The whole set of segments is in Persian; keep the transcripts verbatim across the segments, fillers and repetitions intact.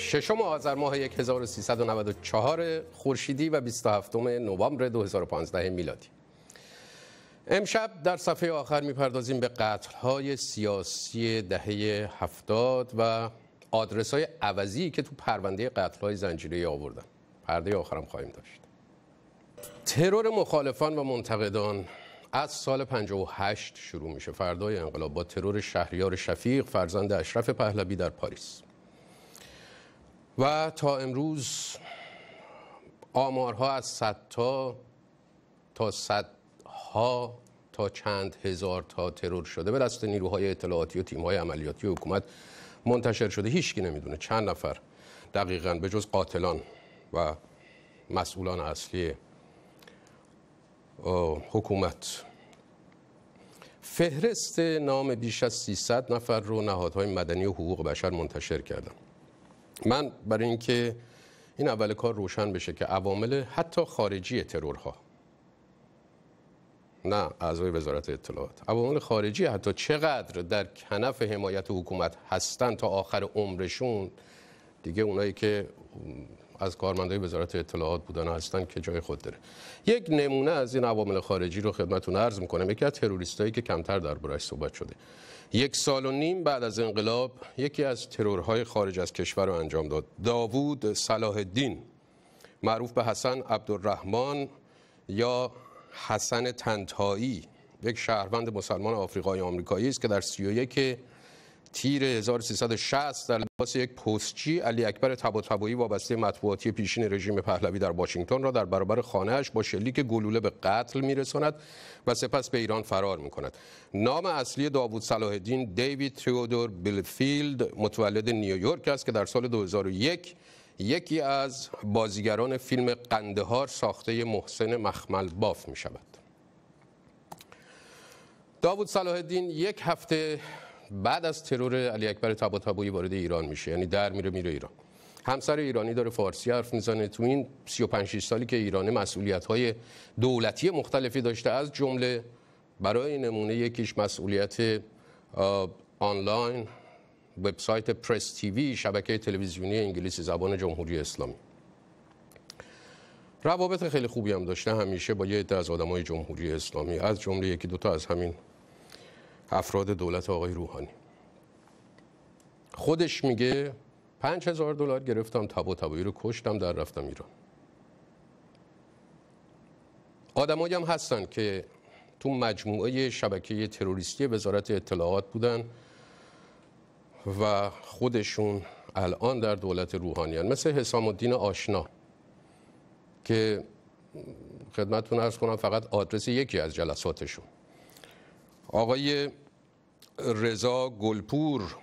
ششم آذر ماه هزار و سیصد و نود و چهار خورشیدی و بیست و هفتم نوامبر دو هزار و پانزده میلادی. امشب در صفحه آخر میپردازیم به قتل‌های سیاسی دهه هفتاد و آدرس‌های عوضی که تو پرونده قتل‌های زنجیره‌ای آوردن. پرده آخرم خواهیم داشت. ترور مخالفان و منتقدان از سال پنجاه و هشت شروع میشه، فردای انقلاب، با ترور شهریار شفیق فرزند اشرف پهلوی در پاریس. و تا امروز آمارها از صد تا تا صدها تا چند هزار تا ترور شده به دست نیروهای اطلاعاتی و تیم‌های عملیاتی حکومت منتشر شده. هیچکی نمیدونه چند نفر دقیقاً به جز قاتلان و مسئولان اصلی حکومت. فهرست نام بیش از سیصد نفر رو نهادهای مدنی و حقوق بشر منتشر کردن. من برای اینکه این اول کار روشن بشه که عوامل حتی خارجی ترورها، نه اعضای وزارت اطلاعات، عوامل خارجی حتی چقدر در کنف حمایت حکومت هستن تا آخر عمرشون، دیگه اونایی که از کارمندای وزارت اطلاعات بودن هستن که جای خود داره. یک نمونه از این عوامل خارجی رو خدمتتون عرض میکنم. یکی از تروریستایی که کمتر درباره‌اش صحبت شده، یک سال و نیم بعد از انقلاب یکی از ترورهای خارج از کشور رو انجام داد. داوود صلاح الدین، معروف به حسن عبدالرحمن یا حسن طنطایی، یک شهروند مسلمان آفریقایی آمریکایی است که در سی و یک تیر هزار و سیصد و شصت در لباس یک پستچی علی اکبر طباطبایی وابسته مطبوعاتی پیشین رژیم پهلوی در واشنگتن را در برابر خانه‌اش با شلیک گلوله به قتل میرساند و سپس به ایران فرار میکند. نام اصلی داوود صلاح الدین دیوید تئودور بلفیلد متولد نیویورک است که در سال دو هزار و یک یکی از بازیگران فیلم قندهار ساخته محسن مخمل باف می شود. داوود صلاح الدین یک هفته بعد از ترور علی اکبر طباطبایی وارد ایران میشه، یعنی در میره میره ایران. همسر ایرانی داره، فارسی حرف میزنه. تو این سی و پنج شش سالی که ایران مسئولیت‌های دولتی مختلفی داشته، از جمله برای نمونه یکیش مسئولیت آنلاین وبسایت پرس تیوی، شبکه تلویزیونی انگلیسی زبان جمهوری اسلامی. روابط خیلی خوبی هم داشته همیشه با یه عده از آدمای جمهوری اسلامی، از جمله یکی دوتا از همین افراد دولت آقای روحانی. خودش میگه پنج هزار دلار گرفتم، طباطبایی رو کشتم، در رفتم ایران. آدمایی هم هستن که تو مجموعه شبکه تروریستی وزارت اطلاعات بودن و خودشون الان در دولت روحانی هستن، مثل حسام الدین آشنا که خدمتتون عرض کنم فقط آدرس یکی از جلساتشون. آقای رضا گلپور،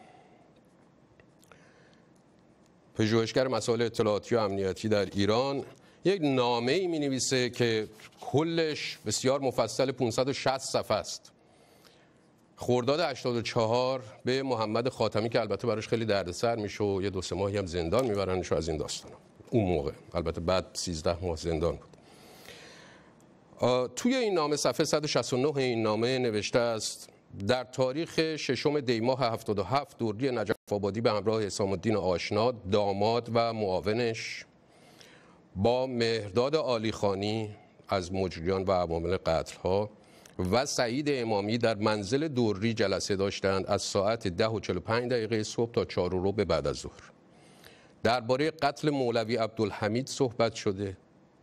پژوهشگر مسائل اطلاعاتی و امنیتی در ایران، یک نامه‌ای می‌نویسه که کلش بسیار مفصل، پانصد و شصت صفحه است. خرداد هشتاد و چهار به محمد خاتمی که البته براش خیلی دردسر میشه و یه دو سه ماهی هم زندان میبرنش از این داستانا. اون موقع البته بعد سیزده ماه زندان بود. توی این نامه صفحه صد و شصت و نه این نامه نوشته است: در تاریخ ششم دی ماه هفتاد و هفت دوری نجف آبادی به همراه حسام الدین آشنا، داماد و معاونش، با مهرداد عالیخانی از مجریان و عوامل قتل‌ها و سعید امامی در منزل دوری جلسه داشتند از ساعت ده و چهل و پنج دقیقه صبح تا چهار و ربع بعد از ظهر. درباره قتل مولوی عبدالحمید صحبت شده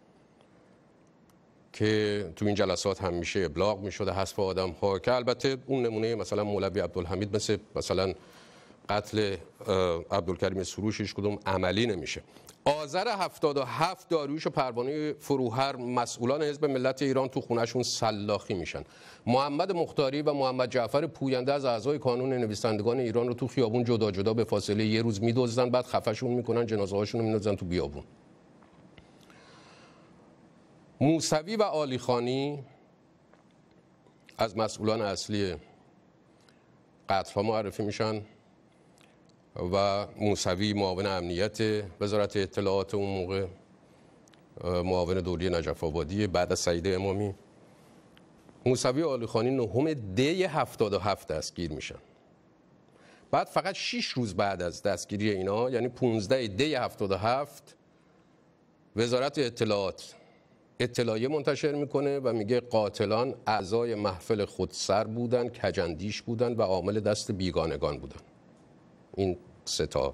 که تو این جلسات هم میشه ابلاغ میشده حذف آدم ها، که البته اون نمونه مثلا مولوی عبدالحمید مثل مثلا قتل عبدالکریم سروش هیچ کدوم عملی نمیشه. آذر هفتاد و هفت داریوش و پروانه فروهر، مسئولان حزب ملت ایران، تو خونهشون سلاخی میشن. محمد مختاری و محمد جعفر پوینده از اعضای کانون نویسندگان ایران رو تو خیابون جدا جدا به فاصله یه روز میدزدن، بعد خفشون میکنن، جنازه هاشون رو میندازن تو بیابون. موسوی و عالیخانی از مسئولان اصلی قتل ها معرفی میشن و موسوی معاون امنیت وزارت اطلاعات اون موقع، معاون دوری نجف آبادی بعد از سعید امامی. موسوی و عالیخانی نهم دی هفتاد و هفت دستگیر میشن. بعد فقط شش روز بعد از دستگیری اینا، یعنی پانزده دی هفتاد و هفت، وزارت اطلاعات اطلاعیه منتشر میکنه و میگه قاتلان اعضای محفل خودسر بودن، کجندیش بودن و عامل دست بیگانگان بودن. این سه تا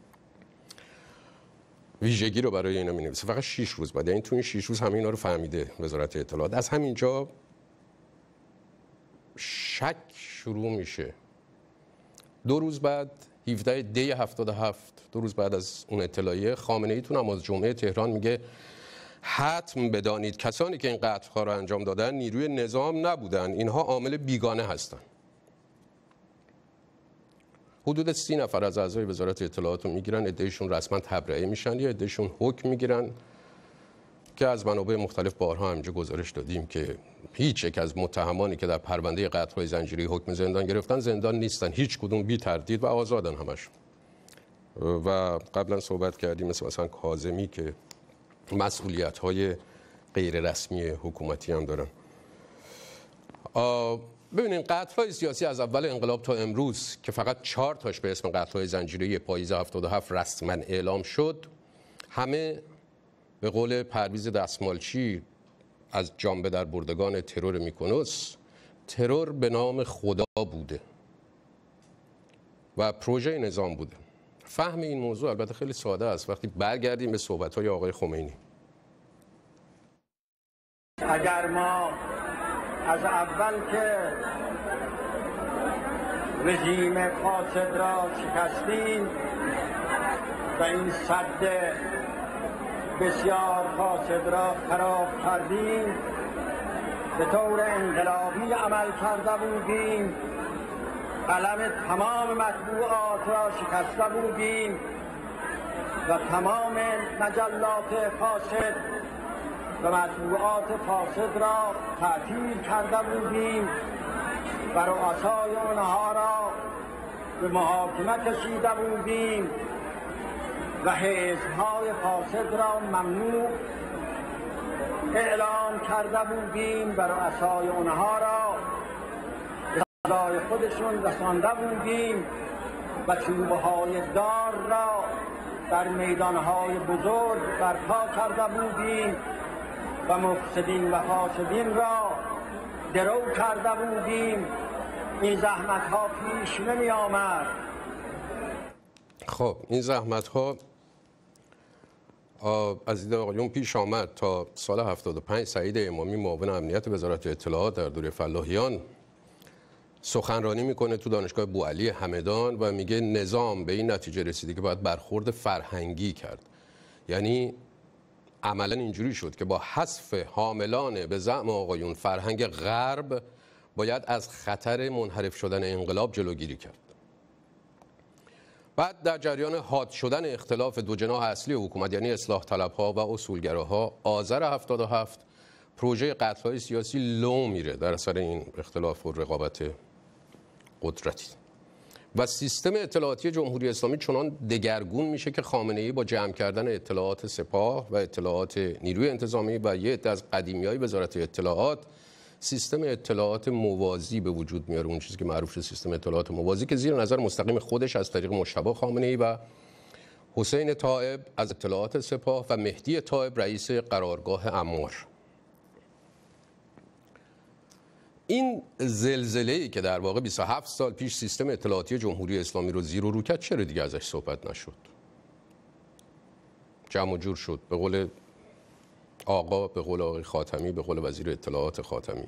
ویژگی رو برای اینا می‌نویسه. فقط شش روز بعد، یعنی تو این شش روز همه اینا رو فهمیده وزارت اطلاعات. از همینجا شک شروع میشه. دو روز بعد هفده دی هفتاد و هفت، دو روز بعد از اون اطلاعیه، خامنه‌ای تو نماز جمعه تهران میگه حتم بدانید کسانی که این قتل‌ها رو انجام دادن نیروی نظام نبودن، اینها عامل بیگانه هستند. حدود سی نفر از اعضای وزارت اطلاعات رو میگیرن، عده‌شون رسما تبرئه میشن یا عده‌شون حکم میگیرن که از منابع مختلف بارها همینجا گزارش دادیم که هیچ یک از متهمانی که در پرونده قتل‌های زنجیره‌ای حکم زندان گرفتن زندان نیستن، هیچ کدوم بی تردید و آزادن همشون. و قبلا صحبت کردیم مثل مثلا کاظمی که مسئولیت‌های غیر رسمی حکومتی هم دارن. ببینید قتل‌های سیاسی از اول انقلاب تا امروز که فقط چهار تاش به اسم قتل‌های زنجیره‌ای پاییز هفتاد و هفت رسما اعلام شد، همه به قول پرویز دستمالچی از جانبه در بردگان ترور میکنوس، ترور به نام خدا بوده و پروژه نظام بوده. فهم این موضوع البته خیلی ساده است وقتی برگردیم به صحبت‌های آقای خمینی. اگر ما از اول که رژیم فاسد را شکستیم و این سد بسیار فاسد را خراب کردیم، به طور انقلابی عمل کرده بودیم، قلم تمام مطبوعات را شکسته بودیم و تمام مجلات فاسد و مطبوعات فاسد را تعطیل کرده بودیم و رؤسای آنها را به محاکمه کشیده بودیم و حزب‌های فاسد را ممنوع اعلام کرده بودیم و رؤسای آنها را به سزای خودشون رسانده بودیم و چوب‌های دار را در میدان‌های بزرگ برپا کرده بودیم و مفسدین و فاسدین را درو کرده بودیم. این زحمت‌ها پیش نمی آمد. خب این زحمت‌ها از دید آقایون پیش آمد تا سال هفتاد و پنج. سعید امامی معاون امنیت وزارت اطلاعات در دوره فلاحیان سخنرانی میکنه تو دانشگاه بوعلی همدان و میگه نظام به این نتیجه رسیده که باید برخورد فرهنگی کرد. یعنی عملا اینجوری شد که با حذف حاملان به زعم آقایون فرهنگ غرب باید از خطر منحرف شدن انقلاب جلوگیری کرد. بعد در جریان حاد شدن اختلاف دو جناح اصلی حکومت یعنی اصلاح طلبها و اصولگراها، آذر هفتاد و هفت پروژه قتل‌های سیاسی لو میره در اثر این اختلاف و رقابت قدرتی و سیستم اطلاعاتی جمهوری اسلامی چنان دگرگون میشه که خامنه‌ای با جمع کردن اطلاعات سپاه و اطلاعات نیروی انتظامی و یه عده از قدیمی‌های وزارت اطلاعات سیستم اطلاعات موازی به وجود میاره. اون چیزی که معروف شده سیستم اطلاعات موازی که زیر نظر مستقیم خودش از طریق مجتبی خامنه‌ای و حسین طایب از اطلاعات سپاه و مهدی طایب رئیس قرارگاه امور. این زلزله‌ای که در واقع بیست و هفت سال پیش سیستم اطلاعاتی جمهوری اسلامی رو زیر و رو کرد، چرا دیگه ازش صحبت نشد؟ جمع و جور شد. به قول آقا، به قول آقای خاتمی، به قول وزیر اطلاعات خاتمی.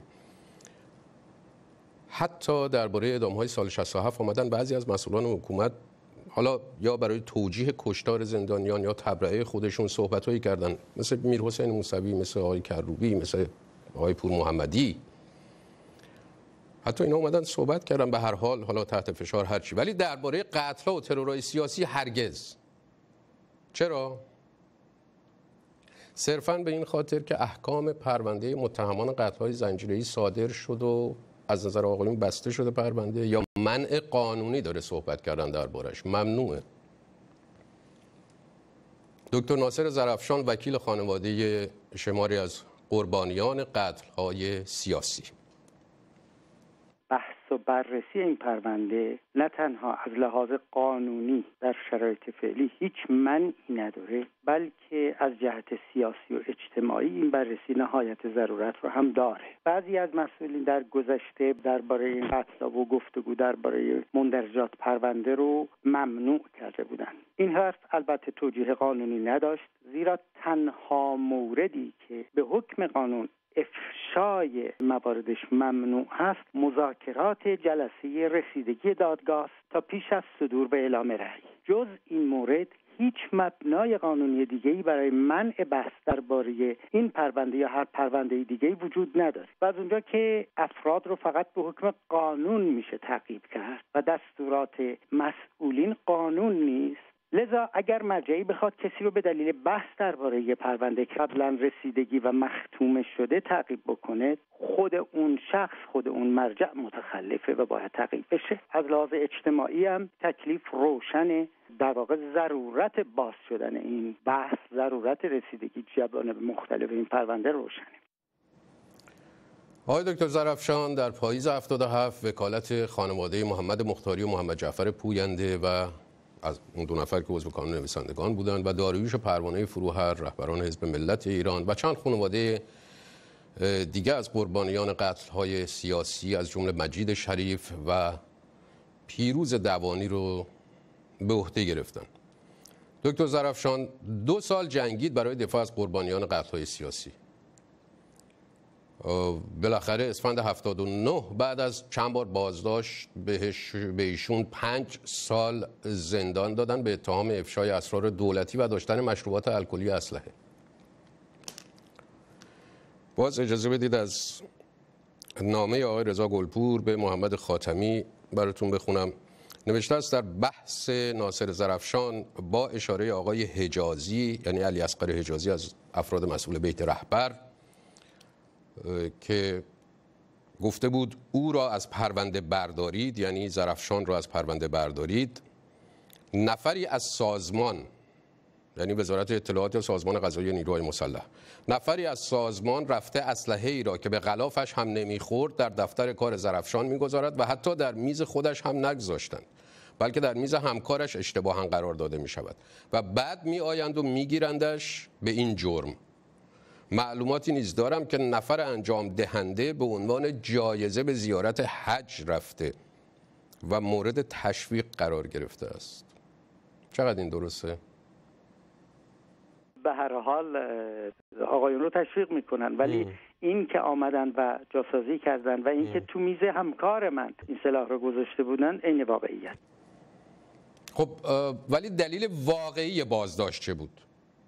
حتی درباره اعدام‌های سال شصت و هفت اومدن بعضی از مسئولان حکومت، حالا یا برای توجیه کشتار زندانیان یا تبرئه خودشون صحبت‌هایی کردن، مثل میرحسین موسوی، مثل آقای کروبی، مثل آقای پور محمدی. حتی اینا اومدن صحبت کردن، به هر حال حالا تحت فشار هرچی، ولی درباره قتل‌ها و ترورهای سیاسی هرگز. چرا؟ صرفاً به این خاطر که احکام پرونده متهمان قتل‌های زنجیره‌ای صادر شد و از نظر آقایون بسته شده پرونده، یا منع قانونی داره صحبت کردن دربارش. ممنوعه. دکتر ناصر زرافشان وکیل خانواده شماری از قربانیان قتل‌های سیاسی: بحث بحث و بررسی این پرونده نه تنها از لحاظ قانونی در شرایط فعلی هیچ منعی نداره، بلکه از جهت سیاسی و اجتماعی این بررسی نهایت ضرورت رو هم داره. بعضی از مسئولین در گذشته درباره این قتل و گفتگو درباره مندرجات پرونده رو ممنوع کرده بودند. این حرف البته توجیه قانونی نداشت، زیرا تنها موردی که به حکم قانون افشای مواردش ممنوع هست مذاکرات جلسه رسیدگی دادگاه تا پیش از صدور به اعلام رأی. جز این مورد هیچ مبنای قانونی دیگه‌ای برای منع بحث درباره این پرونده یا هر پرونده دیگه‌ای وجود نداره و از اونجا که افراد رو فقط به حکم قانون میشه تعقیب کرد و دستورات مسئولین قانون نیست، لذا اگر مرجعی بخواد کسی رو به دلیل بحث درباره یه پرونده که قبلا رسیدگی و مختوم شده تعقیب بکنه، خود اون شخص خود اون مرجع متخلفه و باید تعقیب بشه. از لحاظ اجتماعی هم تکلیف روشنه، در واقع ضرورت باز شدن این بحث، ضرورت رسیدگی جوانب مختلف این پرونده روشنه. آقای دکتر ظرفشان در پاییز هفتاد و هفت وکالت خانواده محمد مختاری و محمد جعفر پوینده و از اون دو نفر که عضو کانون نویسندگان بودند و داریوش پروانه فروهر رهبران حزب ملت ایران و چند خانواده دیگه از قربانیان قتل‌های سیاسی از جمله مجید شریف و پیروز دوانی رو به عهده گرفتن. دکتر ظرفشان دو سال جنگید برای دفاع از قربانیان قتل‌های سیاسی. بالاخره اسفند هفتاد و نه بعد از چند بار بازداشت بهش به ایشون پنج سال زندان دادن به اتهام افشای اسرار دولتی و داشتن مشروبات الکلی و اسلحه. باز اجازه بدید از نامه آقای رضا گلپور به محمد خاتمی براتون بخونم. نوشته است در بحث ناصر ظرفشان با اشاره آقای حجازی، یعنی علی اصغر حجازی از افراد مسئول بیت رهبر، که گفته بود او را از پرونده بردارید، یعنی ظرفشان را از پرونده بردارید، نفری از سازمان، یعنی وزارت اطلاعات یا سازمان قضایی نیروهای مسلح، نفری از سازمان رفته اسلحه ای را که به غلافش هم نمیخورد در دفتر کار ظرفشان میگذارد و حتی در میز خودش هم نگذاشتند، بلکه در میز همکارش اشتباها قرار داده می شود و بعد می آیند و می گیرندش به این جرم. معلوماتی نیز دارم که نفر انجام دهنده به عنوان جایزه به زیارت حج رفته و مورد تشویق قرار گرفته است. چقدر این درسته؟ به هر حال آقایون رو تشویق میکنن، ولی ام. این که آمدن و جاسازی کردن و این ام. که تو میز همکار من این سلاح رو گذاشته بودن عین واقعیت. خب ولی دلیل واقعی بازداشت چه بود؟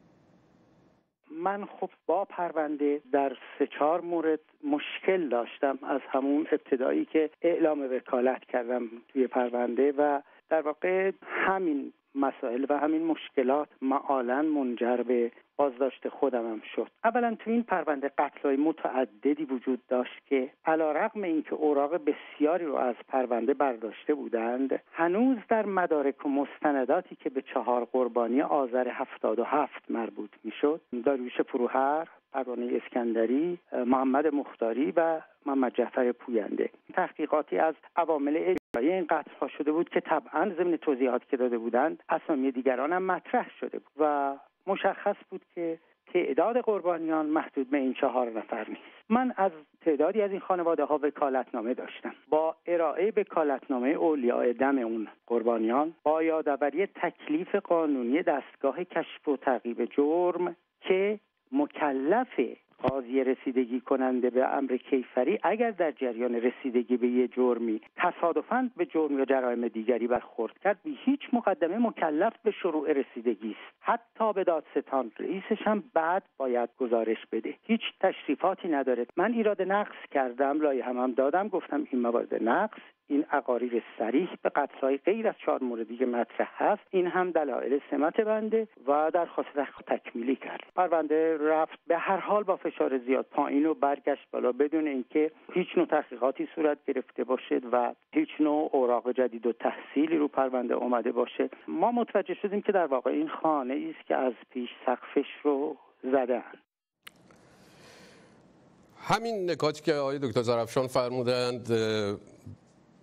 من خب با پرونده در سه چهار مورد مشکل داشتم از همون ابتدایی که اعلام وکالت کردم توی پرونده و در واقع همین مسائل و همین مشکلات معالاً منجر به بازداشت خودم هم شد. اولا تو این پرونده قتل‌های متعددی وجود داشت که علیرغم اینکه اوراق بسیاری رو از پرونده برداشته بودند، هنوز در مدارک و مستنداتی که به چهار قربانی آذر هفتاد و هفت مربوط میشد، داریوش فروهر، پروانه اسکندری، محمد مختاری و محمد جعفر پوینده، تحقیقاتی از عوامل اجرایی این قتل‌ها شده بود که طبعاً ضمن توضیحاتی که داده بودند اسامی دیگران هم مطرح شده بود و مشخص بود که تعداد قربانیان محدود به این چهار نفر نیست. من از تعدادی از این خانواده ها وکالتنامه داشتم. با ارائه وکالتنامه اولیاء دم اون قربانیان با یادآوری تکلیف قانونی دستگاه کشف و تعقیب جرم که مکلف قاضی رسیدگی کننده به امر کیفری اگر در جریان رسیدگی به یه جرمی تصادفاً به جرم یا جرایم دیگری برخورد کرد، به هیچ مقدمه مکلف به شروع رسیدگی است. حتی به دادستان رئیسش هم بعد باید گزارش بده. هیچ تشریفاتی نداره. من ایراد نقص کردم، لایحه هم دادم، گفتم این موارد نقص، این عقاریر صریح به قتل‌های غیر از چهار موردی که مطرح هست، این هم دلایل سمت بنده و درخواست تکمیلی کرد. پرونده رفت به هر حال با فشار زیاد پایین و برگشت بالا بدون اینکه هیچ نوع تحقیقاتی صورت گرفته باشد و هیچ نوع اوراق جدید و تحصیلی رو پرونده اومده باشه. ما متوجه شدیم که در واقع این خانه است که از پیش سقفش رو زدن. همین نکاتی که آقای دکتر ظرفشان فرمودند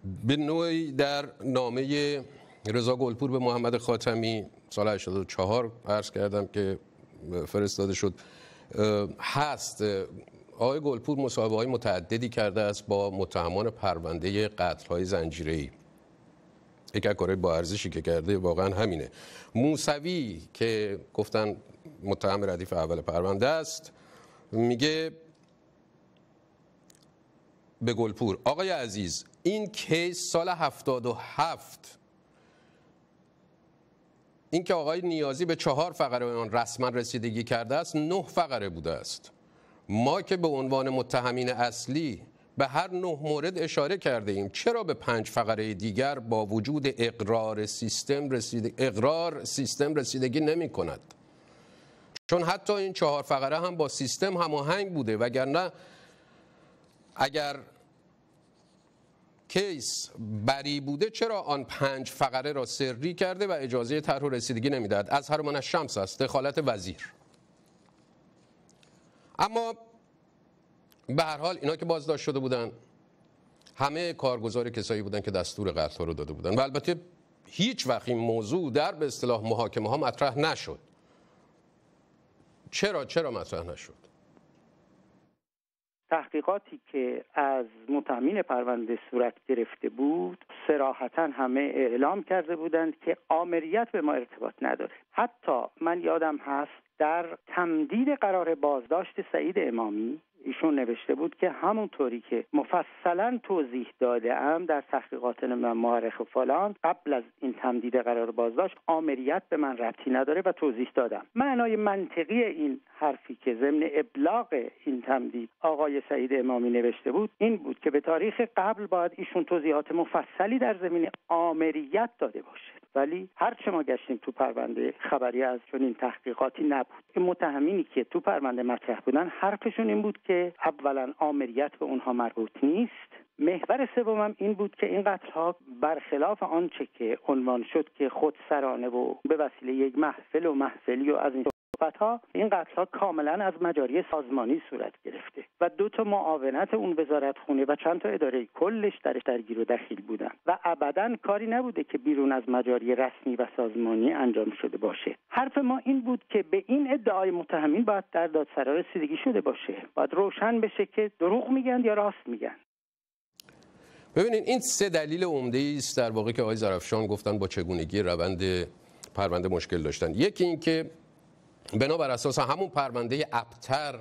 به نوعی در نامه رضا گلپور به محمد خاتمی سال هشتاد و چهار عرض کردم که فرستاده شد هست. آقای گلپور مصاحبه‌های متعددی کرده است با متهمان پرونده قتل‌های زنجیره‌ای. یک از کارهای با ارزشی که کرده واقعا همینه. موسوی که گفتن متهم ردیف اول پرونده است میگه به گلپور: آقای عزیز، این کیس سال هفتاد و هفت، این که آقای نیازی به چهار فقره آن رسما رسیدگی کرده است نه فقره بوده است. ما که به عنوان متهمین اصلی به هر نه مورد اشاره کرده ایم، چرا به پنج فقره دیگر با وجود اقرار سیستم رسید... اقرار سیستم رسیدگی نمی کند؟ چون حتی این چهار فقره هم با سیستم هماهنگ بوده، وگرنه اگر کیس بری بوده چرا آن پنج فقره را سری کرده و اجازه طرح و رسیدگی نمیداد؟ از هر من الشمس است، دخالت وزیر. اما به هر حال اینا که بازداشت شده بودن همه کارگزار کسایی بودن که دستور قتل رو داده بودن و البته هیچ وقت این موضوع در به اصطلاح محاکمه ها مطرح نشد. چرا چرا مطرح نشد؟ تحقیقاتی که از متهمین پرونده صورت گرفته بود صراحتاً همه اعلام کرده بودند که آمریت به ما ارتباط نداره. حتی من یادم هست در تمدید قرار بازداشت سعید امامی ایشون نوشته بود که همونطوری که مفصلا توضیح داده ام در تحقیقات من مورخ و فلان قبل از این تمدید قرار بازداشت، آمریت به من ربطی نداره و توضیح دادم. معنای منطقی این حرفی که ضمن ابلاغ این تمدید آقای سعید امامی نوشته بود این بود که به تاریخ قبل باید ایشون توضیحات مفصلی در زمینه آمریت داده باشه، ولی هر چه ما گشتیم تو پرونده خبری از چنین تحقیقاتی نبود. این متهمینی که تو پرونده مطرح بودن حرفشون این بود که اولا آمریت به اونها مربوط نیست، محور سومم این بود که این قتل‌ها برخلاف آنچه که عنوان شد که خودسرانه و به وسیله یک محفل و محفلی و از این صحبت‌ها، این قتل‌ها کاملا از مجاری سازمانی صورت گرفته و دو تا معاونت اون وزارتخونه و چند تا اداره کلش درش درگیر و دخیل بودن و ابداً کاری نبوده که بیرون از مجاری رسمی و سازمانی انجام شده باشه. حرف ما این بود که به این ادعای متهمین باید در دادسرا رسیدگی شده باشه، باید روشن بشه که دروغ میگن یا راست میگن. ببینید این سه دلیل عمده است در واقع که آقای ظرفشان گفتن با چگونگی روند پرونده مشکل داشتن. یکی این که بنابر اساس همون پرونده ابتر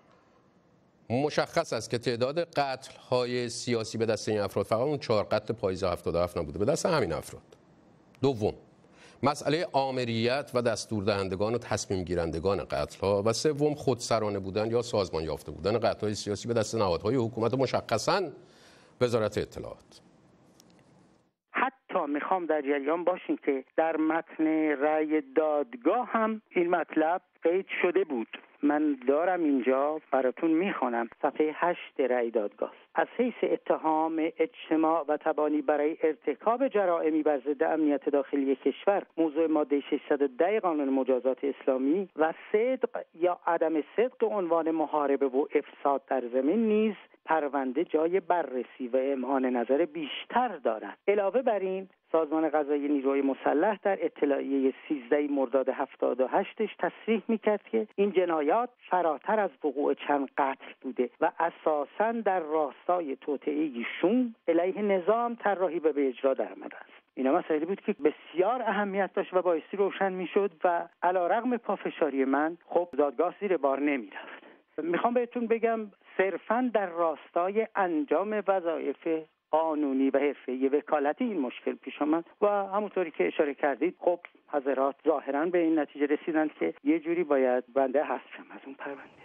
مشخص است که تعداد قتل‌های سیاسی به دست این افراد فقط اون چهار قتل پاییز هفتاد و هفت نبوده، به دست همین افراد. دوم، مسئله آمریت و دستوردهندگان و تصمیم گیرندگان قتل‌ها و سوم خودسرانه بودن یا سازمان یافته بودن قتل‌های سیاسی به دست نهادهای حکومت مشخصاً وزارت اطلاعات. حتی میخوام در جریان باشین که در متن رأی دادگاه هم این مطلب قید شده بود. من دارم اینجا براتون میخوانم. صفحه هشت رأی دادگاه: از حیث اتهام اجتماع و تبانی برای ارتکاب جرائمی بر ضد امنیت داخلی کشور موضوع ماده ششصد و ده قانون مجازات اسلامی و صدق یا عدم صدق عنوان محاربه و افساد در زمین نیز پرونده جای بررسی و امعان نظر بیشتر دارد. علاوه بر این سازمان قضایی نیروی مسلح در اطلاعیه سیزده مرداد هفتاد و هشتش تصریح میکرد که این جنایات فراتر از وقوع چند قتل بوده و اساساً در راستای توطئه شوم علیه نظام طراحی و به اجرا درآمده است. اینا مسائلی بود که بسیار اهمیت داشت و بایستی روشن میشد و علیرغم پافشاری من خب دادگاه زیر بار نمیرفت. میخوام بهتون بگم صرفاً در راستای انجام وظایف قانونی و حرفه‌ای وکالتی این مشکل پیش آمد و همونطوری که اشاره کردید خب حضرات ظاهراً به این نتیجه رسیدند که یه جوری باید بنده حذف شم از اون پرونده.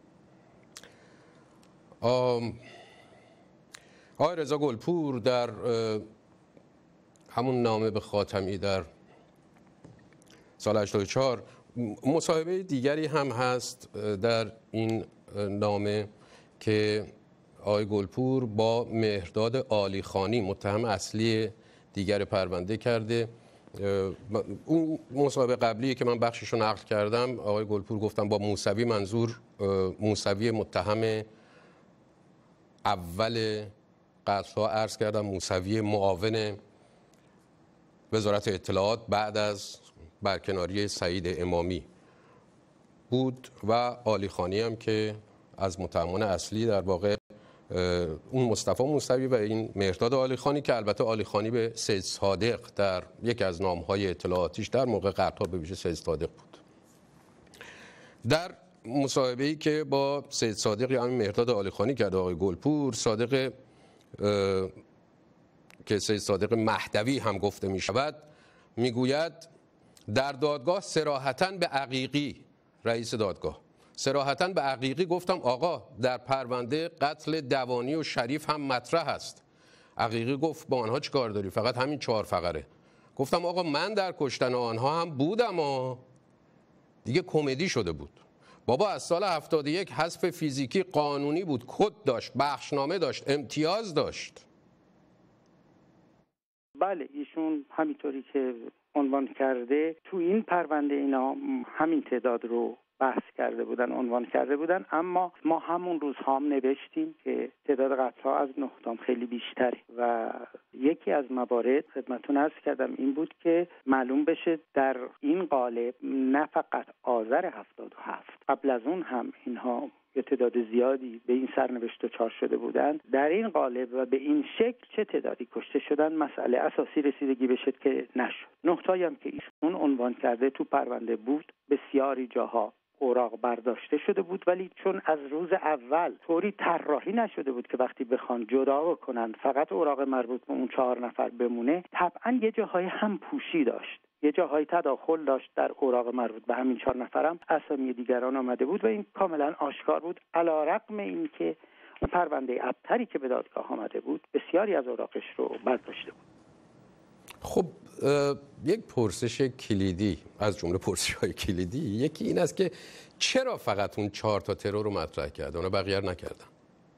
آقای رضا گلپور در همون نامه به خاتمی در سال هشتاد و چهار مصاحبه دیگری هم هست در این نامه که آقای گلپور با مهرداد عالیخانی متهم اصلی دیگر پرونده کرده. اون مصاحبه قبلی که من بخشش رو نقل کردم آقای گلپور گفتم با موسوی، منظور موسوی متهم اول قتل‌ها عرض کردم موسوی معاون وزارت اطلاعات بعد از برکناری سعید امامی بود و عالیخانی هم که از متهمان اصلی در واقع اون مصطفی موسوی و این مهرداد عالیخانی که البته عالیخانی به سید صادق در یکی از نام‌های اطلاعاتیش در موقع قتل‌ها به ویژه سید صادق بود. در مصاحبه‌ای که با سید صادق یا همین مهرداد عالیخانی کرده آقای گلپور، صادق که سید صادق مهدوی هم گفته می شود میگوید در دادگاه صراحتاً به عقیقی، رئیس دادگاه صراحتاً به عقیقی گفتم آقا در پرونده قتل دوانی و شریف هم مطرح است. عقیقی گفت با آنها چی کار داری؟ فقط همین چهار فقره. گفتم آقا من در کشتن آنها هم بودم و دیگه کمدی شده بود. بابا از سال هفتاد و یک حذف فیزیکی قانونی بود، کد داشت، بخشنامه داشت، امتیاز داشت. بله ایشون همینطوری که عنوان کرده تو این پرونده اینا همین تعداد رو بحث کرده بودن، عنوان کرده بودن، اما ما همون روز هم نوشتیم که تعداد قتل‌ها از نه تام خیلی بیشتره و یکی از موارد خدمتتون عرض کردم این بود که معلوم بشه در این قالب نه فقط آذر هفتاد و هفت، قبل از اون هم اینها به تعداد زیادی به این سرنوشت دچار شده بودند. در این قالب و به این شکل چه تعدادی کشته شدن مسئله اساسی رسیدگی بشه که نشد. نکته‌ای هم که ایشون عنوان کرده تو پرونده بود، بسیاری جاها اوراق برداشته شده بود ولی چون از روز اول طوری طراحی نشده بود که وقتی بخوان جدا بکنن فقط اوراق مربوط به اون چهار نفر بمونه، طبعا یه جاهای هم پوشی داشت، یه جاهای تداخل داشت در اوراق مربوط به همین چهار نفرم اسامی دیگران آمده بود و این کاملا آشکار بود، علیرغم این که اون پرونده ابتری که به دادگاه آمده بود بسیاری از اوراقش رو برداشته بود. خب یک پرسش کلیدی از جمله پرسش‌های کلیدی یکی این است که چرا فقط اون چهار تا ترور رو مطرح کردن و بقیه رو نکردن؟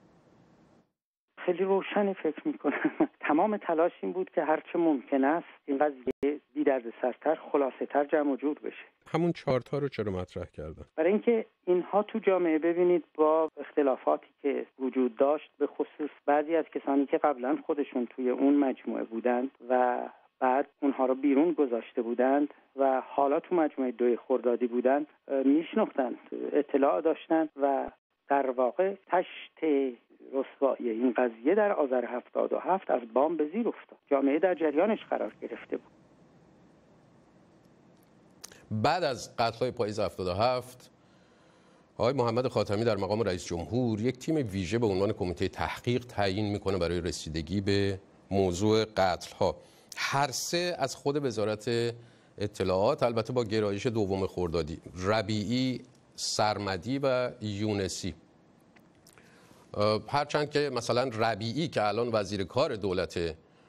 خیلی روشن فکر میکنم. تمام تلاش این بود که هرچه ممکن است این قضیه بی درد سرتر خلاصه تر جمع و جور بشه. همون چهار تا رو چرا مطرح کردن؟ برای اینکه اینها تو جامعه ببینید با اختلافاتی که وجود داشت، به خصوص بعضی از کسانی که قبلا خودشون توی اون مجموعه بودند و بعد اونها رو بیرون گذاشته بودند و حالا تو مجموعه دوی خردادی بودند، میشناختند، اطلاع داشتند و در واقع تشت رسوایی این قضیه در آذر هفتاد و هفت از بام به زیر افتاد. جامعه در جریانش قرار گرفته بود. بعد از قتل‌های پاییز هفتاد و هفت آقای محمد خاتمی در مقام رئیس جمهور یک تیم ویژه به عنوان کمیته تحقیق تعیین میکنه برای رسیدگی به موضوع قتل‌ها. هر سه از خود وزارت اطلاعات، البته با گرایش دوم خردادی، ربیعی، سرمدی و یونسی. هرچند که مثلا ربیعی که الان وزیر کار دولت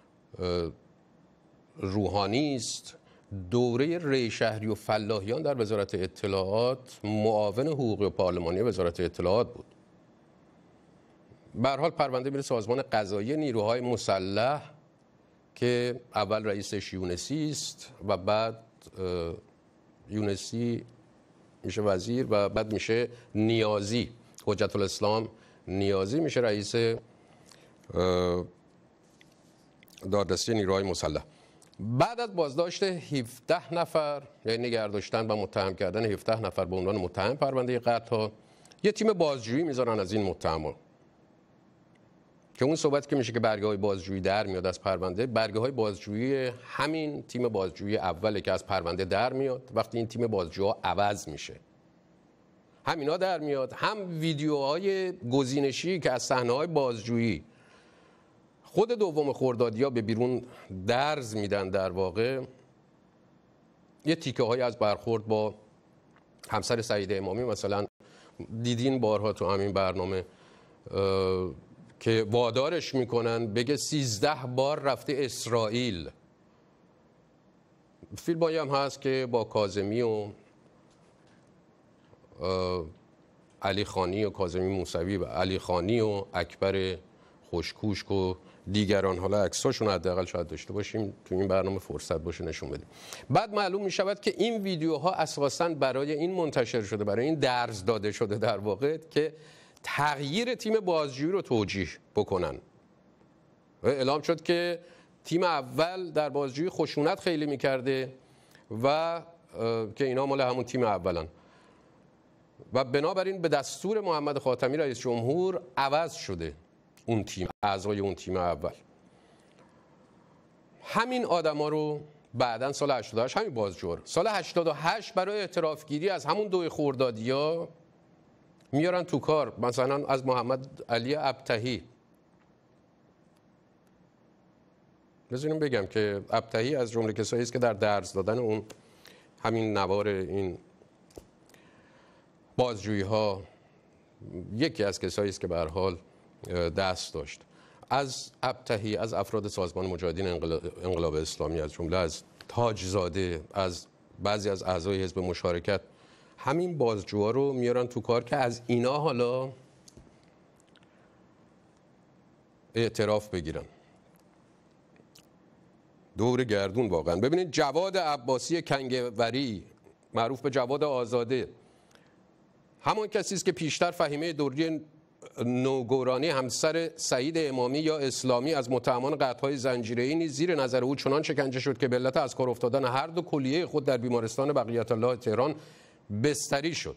روحانی است، دوره ری شهری و فلاحیان در وزارت اطلاعات معاون حقوقی پارلمانی وزارت اطلاعات بود. به هر حال پرونده میره سازمان قضایی نیروهای مسلح که اول رئیسش یونسی است و بعد یونسی میشه وزیر و بعد میشه نیازی، حجت الاسلام نیازی میشه رئیس دادرسی نیروهای مسلح. بعد از بازداشت هفده نفر، یعنی نگهداشتن و متهم کردن هفده نفر به عنوان متهم پرونده قتل ها، یه تیم بازجویی میذارن از این متهمان که اون صحبت که میشه که برگه های بازجویی در میاد از پرونده، برگه های بازجویی همین تیم بازجویی اوله که از پرونده در میاد. وقتی این تیم بازجوها عوض میشه همینا در میاد، هم ویدیوهای گزینشی که از صحنه‌های بازجویی خود دوم خردادیا به بیرون درز میدن، در واقع یه تیکه های از برخورد با همسر سعید امامی مثلا دیدین بارها تو همین برنامه که وادارش میکنن بگه سیزده بار رفته اسرائیل. فیلمایی هم هست که با کاظمی و علی خانی و کاظمی موسوی و علی خانی و اکبر خوشکوشک و دیگران، حالا عکساشون حداقل شاید داشته باشیم تو این برنامه فرصت باشه نشون بدیم. بعد معلوم می شود که این ویدیوها اساساً برای این منتشر شده، برای این درز داده شده در واقع که تغییر تیم بازجویی رو توجیه بکنن. اعلام شد که تیم اول در بازجویی خشونت خیلی میکرده و که اینا مال همون تیم اولن و بنابراین به دستور محمد خاتمی رئیس جمهور عوض شده اون تیم، اعضای اون تیم اول. همین آدما رو بعداً سال هشتاد و هشت همین بازجوها سال هشتاد و هشت برای اعترافگیری از همون دوی خردادیا میارن تو کار، مثلا از محمد علی ابطحی. بذاریم بگم که ابطحی از جمله کسایی است که در درس دادن اون همین نوار این بازجویی ها یکی از کسایی است که به هر حال دست داشت. از ابطحی، از افراد سازمان مجاهدین انقلاب اسلامی، از جمله از تاجزاده، از بعضی از اعضای حزب مشارکت، همین بازجوها رو میارن تو کار که از اینا حالا اعتراف بگیرن. دور گردون واقعا. ببینید جواد عباسی کنگوری معروف به جواد آزاده، همون کسی است که پیشتر فهیمه دوری نوگورانی همسر سعید امامی یا اسلامی از متهمان قتل‌های زنجیره‌ای نیز زیر نظر او چنان شکنجه شد که به علت از کار افتادن هر دو کلیه خود در بیمارستان بقیت الله تهران بستری شد.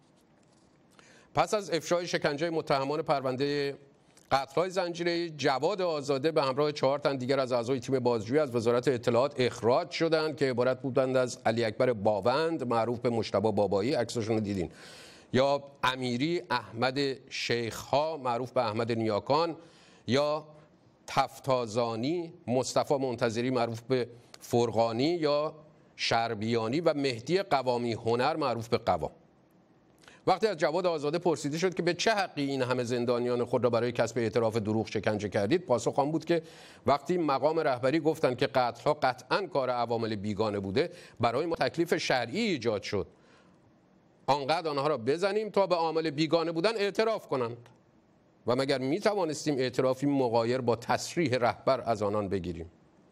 پس از افشای شکنجه متهمان پرونده قتل‌های زنجیره‌ای، جواد آزاده به همراه چهار تن دیگر از اعضای تیم بازجویی از وزارت اطلاعات اخراج شدند که عبارت بودند از علی اکبر باوند معروف به مجتبی بابایی، عکسشون رو دیدین، یا امیری احمد شیخ‌ها معروف به احمد نیاکان، یا تفتازانی مصطفی منتظری معروف به فرغانی، یا شربیانی و مهدی قوامی هنر معروف به قوام. وقتی از جواد آزاده پرسیده شد که به چه حقی این همه زندانیان خود را برای کسب اعتراف دروغ شکنجه کردید، پاسخ آن بود که وقتی مقام رهبری گفتند که قتل‌ها قطعاً کار عوامل بیگانه بوده، برای ما تکلیف شرعی ایجاد شد آنقدر آنها را بزنیم تا به عامل بیگانه بودن اعتراف کنند و مگر می توانستیم اعترافی مغایر با تصریح رهبر از آنان بگیریم؟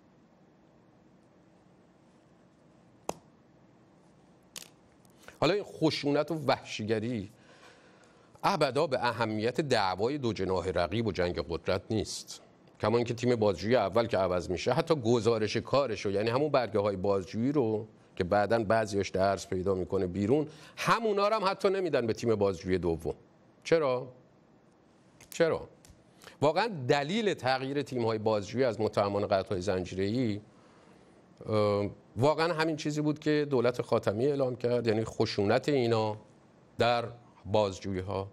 حالا این خشونت و وحشیگری ابدا به اهمیت دعوای دو جناح رقیب و جنگ قدرت نیست. کما اینکه تیم بازجویی اول که عوض میشه حتی گزارش کارشو، یعنی همون برگه های بازجویی رو که بعداً بعضیش درس پیدا میکنه بیرون، همونا رو هم حتی نمیدن به تیم بازجویی دوم. چرا؟ چرا؟ واقعا دلیل تغییر تیم‌های بازجویی از متهمان قتل‌های زنجیره‌ای واقعا همین چیزی بود که دولت خاتمی اعلام کرد، یعنی خشونت اینا در بازجویی‌ها.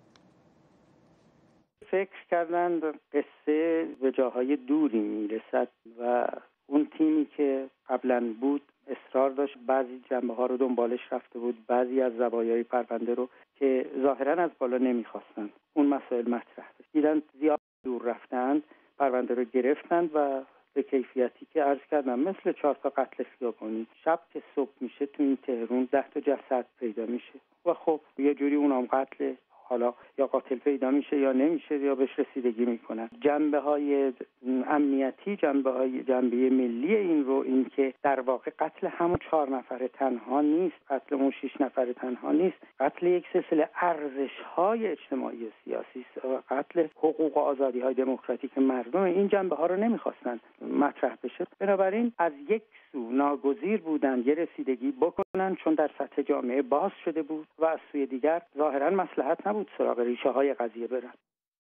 فکر کردند قصه به جاهای دوری میرسد و اون تیمی که قبلا بود اصرار داشت بعضی جنبه ها رو دنبالش رفته بود، بعضی از زوایای پرونده رو که ظاهرا از بالا نمیخواستند اون مسائل مطرح بشه. دیدن زیاد دور رفتند، پرونده رو گرفتند و به کیفیتی که عرض کردم مثل چهار تا قتل خیابانی، شب که صبح میشه تو این تهران ده تا جسد پیدا میشه و خب یه جوری اونام قتل، حالا یا قاتل پیدا میشه یا نمیشه یا بهش رسیدگی میکنن. جنبه های امنیتی، جنبه های جنبه ملی این رو، این که در واقع قتل همون چهار نفر تنها نیست، قتل اون شش نفر تنها نیست، قتل یک سلسله ارزش های اجتماعی و سیاسی است و قتل حقوق و آزادی های دموکراتیک مردم. این جنبه ها رو نمیخواستن مطرح بشه، بنابراین از یک سو ناگزیر بودن یه رسیدگی بکنن چون در سطح جامعه باز شده بود و از سوی دیگر ظاهرا مصلحت نبود سراغ ریشه های قضیه برن.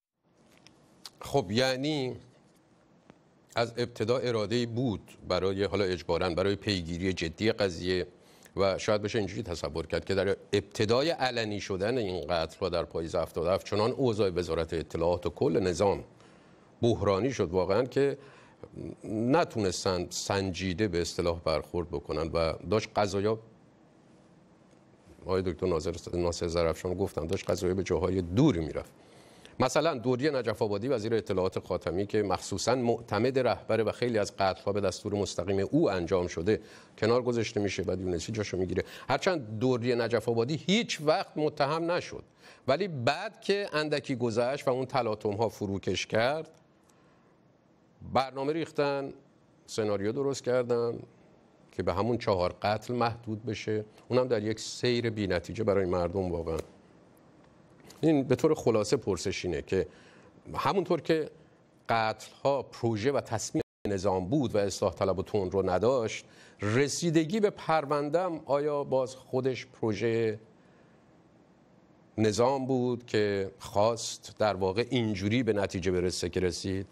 خب یعنی از ابتدا اراده بود برای حالا اجباراً برای پیگیری جدی قضیه و شاید بشه اینجوری تصور کرد که در ابتدای علنی شدن این قتل در پاییز هفتاد و هفت چنان اوضاع وزارت اطلاعات و کل نظام بحرانی شد واقعاً که نتونستن سنجیده به اصطلاح برخورد بکنن و داشت قضایا، آقای دکتر ناصر ظرفشان گفتم، داشت قضایا به جاهای دوری میرفت. مثلا دوری نجف آبادی وزیر اطلاعات خاتمی که مخصوصا معتمد رهبر و خیلی از قتل‌ها به دستور مستقیم او انجام شده کنار گذاشته میشه و یونسی جاشو میگیره. هرچند دوری نجف آبادی هیچ وقت متهم نشد ولی بعد که اندکی گذشت و اون تلاطم‌ها فروکش کرد، برنامه ریختن، سناریو درست کردن که به همون چهار قتل محدود بشه، اونم در یک سیر بی نتیجه برای مردم. واقعا این به طور خلاصه پرسش اینه که همونطور که قتل ها پروژه و تصمیم نظام بود و اصلاح طلب و تون رو نداشت، رسیدگی به پروندم آیا باز خودش پروژه نظام بود که خواست در واقع اینجوری به نتیجه برسه که رسید؟